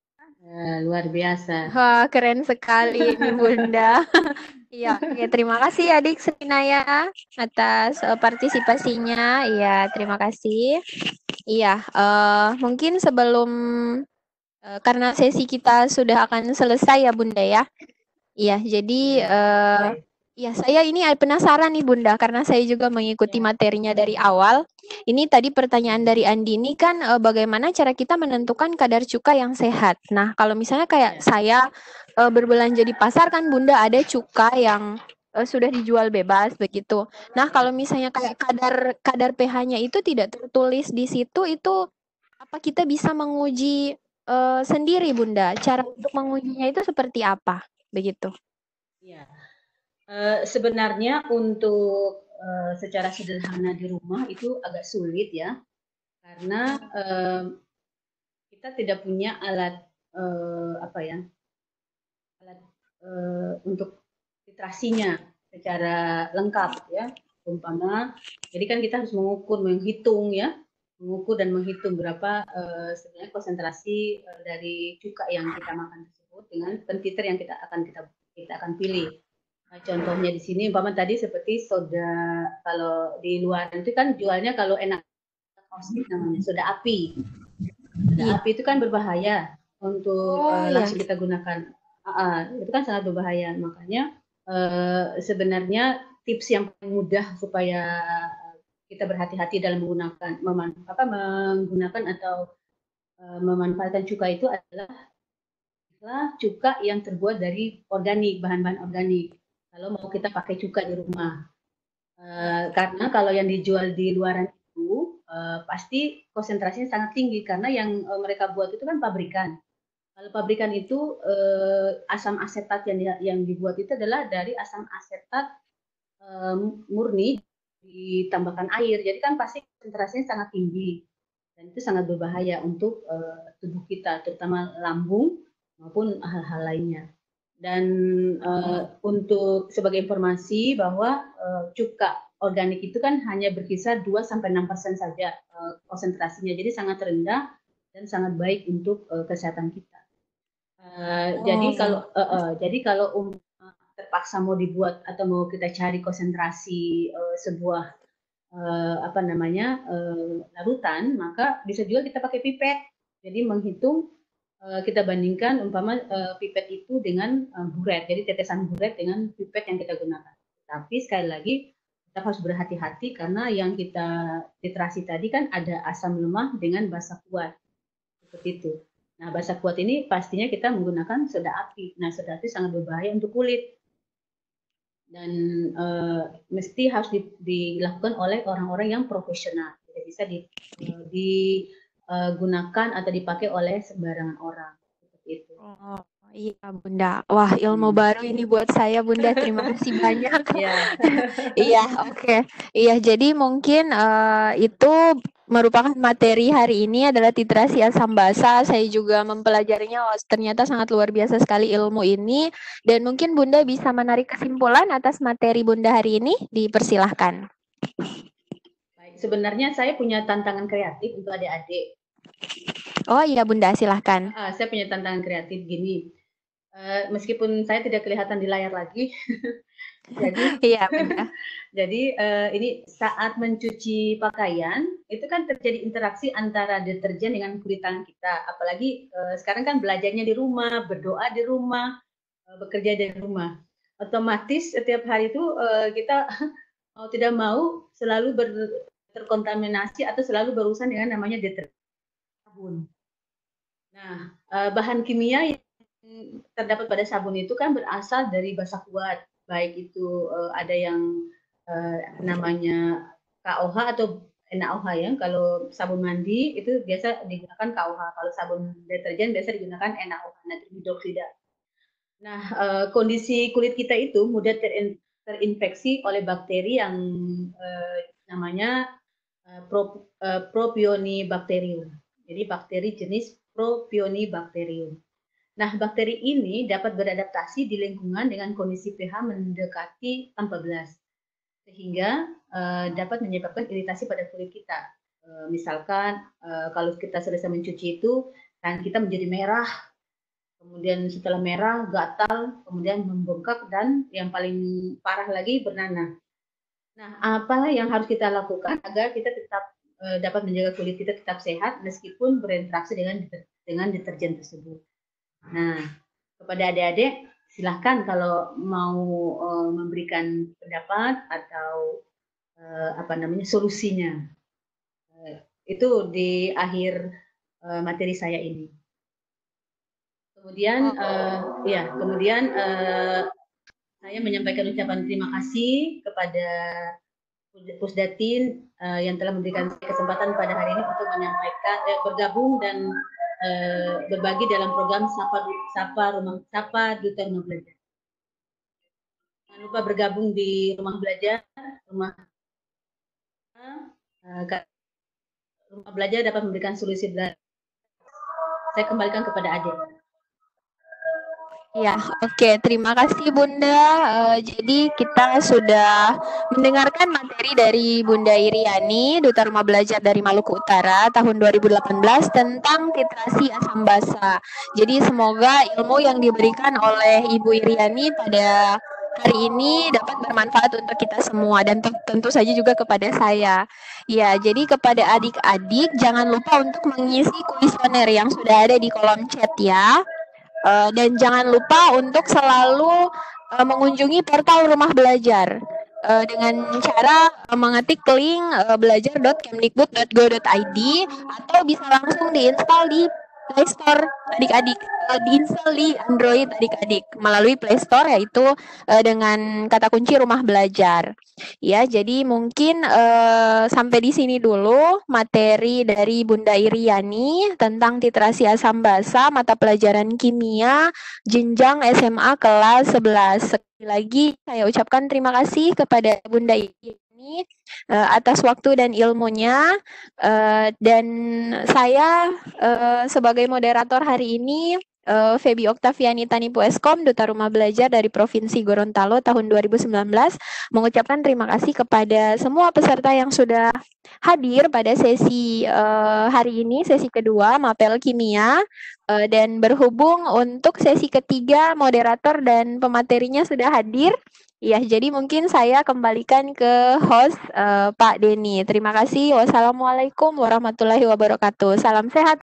Uh, luar biasa. Wah, keren sekali ini Bunda. Iya, oke, terima kasih Adik Srina ya atas uh, partisipasinya. Iya, terima kasih. Iya, uh, mungkin sebelum uh, karena sesi kita sudah akan selesai ya Bunda ya. Iya, jadi uh, ya saya ini penasaran nih Bunda karena saya juga mengikuti materinya dari awal. Ini tadi pertanyaan dari Andi ini kan uh, bagaimana cara kita menentukan kadar cuka yang sehat. Nah, kalau misalnya kayak saya uh, berbelanja di pasar kan Bunda ada cuka yang uh, sudah dijual bebas begitu. Nah, kalau misalnya kayak kadar kadar pH-nya itu tidak tertulis di situ, itu apa kita bisa menguji uh, sendiri Bunda? Cara untuk mengujinya itu seperti apa? Begitu. Ya. Uh, sebenarnya untuk uh, secara sederhana di rumah itu agak sulit ya, karena uh, kita tidak punya alat uh, apa ya, alat uh, untuk titrasinya secara lengkap ya. Umpama, jadi kan kita harus mengukur, menghitung ya, mengukur dan menghitung berapa uh, sebenarnya konsentrasi uh, dari cuka yang kita makan tersebut dengan pentiter yang kita akan kita kita akan pilih. Nah, contohnya di sini, umpama tadi seperti soda, kalau di luar itu kan jualnya kalau enak kaustik namanya soda api. Soda iya. api itu kan berbahaya untuk oh, uh, langsung iya. kita gunakan. Uh, uh, itu kan sangat berbahaya. Makanya uh, sebenarnya tips yang paling mudah supaya kita berhati-hati dalam menggunakan meman, apa, menggunakan atau uh, memanfaatkan cuka itu adalah cuka yang terbuat dari organik, bahan-bahan organik. Kalau mau kita pakai cuka di rumah, uh, karena kalau yang dijual di luaran itu uh, pasti konsentrasinya sangat tinggi karena yang uh, mereka buat itu kan pabrikan. Kalau pabrikan itu uh, asam asetat yang yang dibuat itu adalah dari asam asetat uh, murni ditambahkan air, jadi kan pasti konsentrasinya sangat tinggi dan itu sangat berbahaya untuk uh, tubuh kita, terutama lambung maupun hal-hal lainnya. Dan uh, untuk sebagai informasi bahwa uh, cuka organik itu kan hanya berkisar dua sampai enam persen saja uh, konsentrasinya, jadi sangat rendah dan sangat baik untuk uh, kesehatan kita. Uh, oh. Jadi kalau uh, uh, jadi kalau um, terpaksa mau dibuat atau mau kita cari konsentrasi uh, sebuah uh, apa namanya uh, larutan, maka bisa juga kita pakai pipet. Jadi menghitung, uh, kita bandingkan umpama uh, pipet itu dengan uh, buret, jadi tetesan buret dengan pipet yang kita gunakan. Tapi sekali lagi kita harus berhati-hati karena yang kita titrasi tadi kan ada asam lemah dengan basa kuat, seperti itu. Nah, basa kuat ini pastinya kita menggunakan soda api. Nah, soda api sangat berbahaya untuk kulit. Dan e, mesti harus di, dilakukan oleh orang-orang yang profesional. Tidak bisa digunakan di, e, atau dipakai oleh sembarangan orang. Seperti itu. Oh, iya, Bunda. Wah, ilmu hmm. baru ini buat saya, Bunda. Terima kasih banyak. Iya, iya, oke. Okay. Iya, jadi mungkin uh, itu merupakan materi hari ini adalah titrasi asam basa. Saya juga mempelajarinya. Oh, ternyata sangat luar biasa sekali ilmu ini. Dan mungkin Bunda bisa menarik kesimpulan atas materi Bunda hari ini. Dipersilahkan. Baik, sebenarnya saya punya tantangan kreatif untuk adik-adik. Oh iya Bunda, silahkan. Uh, saya punya tantangan kreatif gini. Uh, meskipun saya tidak kelihatan di layar lagi. Jadi, iya, Bunda. Jadi uh, ini saat mencuci pakaian itu kan terjadi interaksi antara deterjen dengan kulit tangan kita. Apalagi uh, sekarang kan belajarnya di rumah, berdoa di rumah, uh, bekerja di rumah. Otomatis setiap hari itu uh, kita mau tidak mau selalu ber, terkontaminasi atau selalu berurusan dengan namanya deterjen sabun. Nah, uh, bahan kimia yang terdapat pada sabun itu kan berasal dari basa kuat. Baik itu uh, ada yang uh, namanya K O H atau N A O H ya. Kalau sabun mandi itu biasa digunakan K O H. Kalau sabun deterjen biasa digunakan N A O H, natrium hidroksida. Nah, uh, kondisi kulit kita itu mudah terin, terinfeksi oleh bakteri yang uh, namanya uh, pro, uh, Propionibacterium. Jadi bakteri jenis Propionibacterium. Nah, bakteri ini dapat beradaptasi di lingkungan dengan kondisi pH mendekati empat belas, sehingga uh, dapat menyebabkan iritasi pada kulit kita. Uh, misalkan uh, kalau kita selesai mencuci itu, tangan kita menjadi merah, kemudian setelah merah gatal, kemudian membengkak dan yang paling parah lagi bernanah. Nah, apa yang harus kita lakukan agar kita tetap uh, dapat menjaga kulit kita tetap sehat meskipun berinteraksi dengan dengan deterjen tersebut. Nah, kepada adik-adik silahkan kalau mau uh, memberikan pendapat atau uh, apa namanya solusinya. Uh, itu di akhir uh, materi saya ini. Kemudian, uh, ya, kemudian uh, saya menyampaikan ucapan terima kasih kepada Pusdatin uh, yang telah memberikan kesempatan pada hari ini untuk menyampaikan, eh, bergabung dan Uh, berbagi dalam program Sapa Sapa Rumah Sapa Duta Rumah Belajar. Jangan lupa bergabung di Rumah Belajar, rumah uh, Rumah Belajar dapat memberikan solusi belajar. Saya kembalikan kepada adik. Ya, oke. Okay. Terima kasih Bunda. Uh, jadi kita sudah mendengarkan materi dari Bunda Iriani, Duta Rumah Belajar dari Maluku Utara tahun dua ribu delapan belas tentang titrasi asam basa. Jadi semoga ilmu yang diberikan oleh Ibu Iriani pada hari ini dapat bermanfaat untuk kita semua dan tentu saja juga kepada saya. Ya, jadi kepada adik-adik jangan lupa untuk mengisi kuesioner yang sudah ada di kolom chat ya. Uh, dan jangan lupa untuk selalu uh, mengunjungi portal Rumah Belajar uh, dengan cara uh, mengetik link uh, belajar dot kemdikbud dot go dot i d atau bisa langsung diinstal di Play Store adik-adik, uh, diinstal di Android adik-adik melalui Play Store yaitu uh, dengan kata kunci Rumah Belajar. Ya, jadi mungkin uh, sampai di sini dulu materi dari Bunda Iriani tentang titrasi asam basa mata pelajaran kimia jenjang S M A kelas sebelas. Sekali lagi saya ucapkan terima kasih kepada Bunda Iriani uh, atas waktu dan ilmunya uh, dan saya uh, sebagai moderator hari ini uh, Febi Oktaviani Tanipu Eskom, Duta Rumah Belajar dari Provinsi Gorontalo tahun dua ribu sembilan belas, mengucapkan terima kasih kepada semua peserta yang sudah hadir pada sesi uh, hari ini, sesi kedua Mapel Kimia, uh, dan berhubung untuk sesi ketiga moderator dan pematerinya sudah hadir. Ya, jadi mungkin saya kembalikan ke host uh, Pak Denny. Terima kasih. Wassalamualaikum warahmatullahi wabarakatuh. Salam sehat.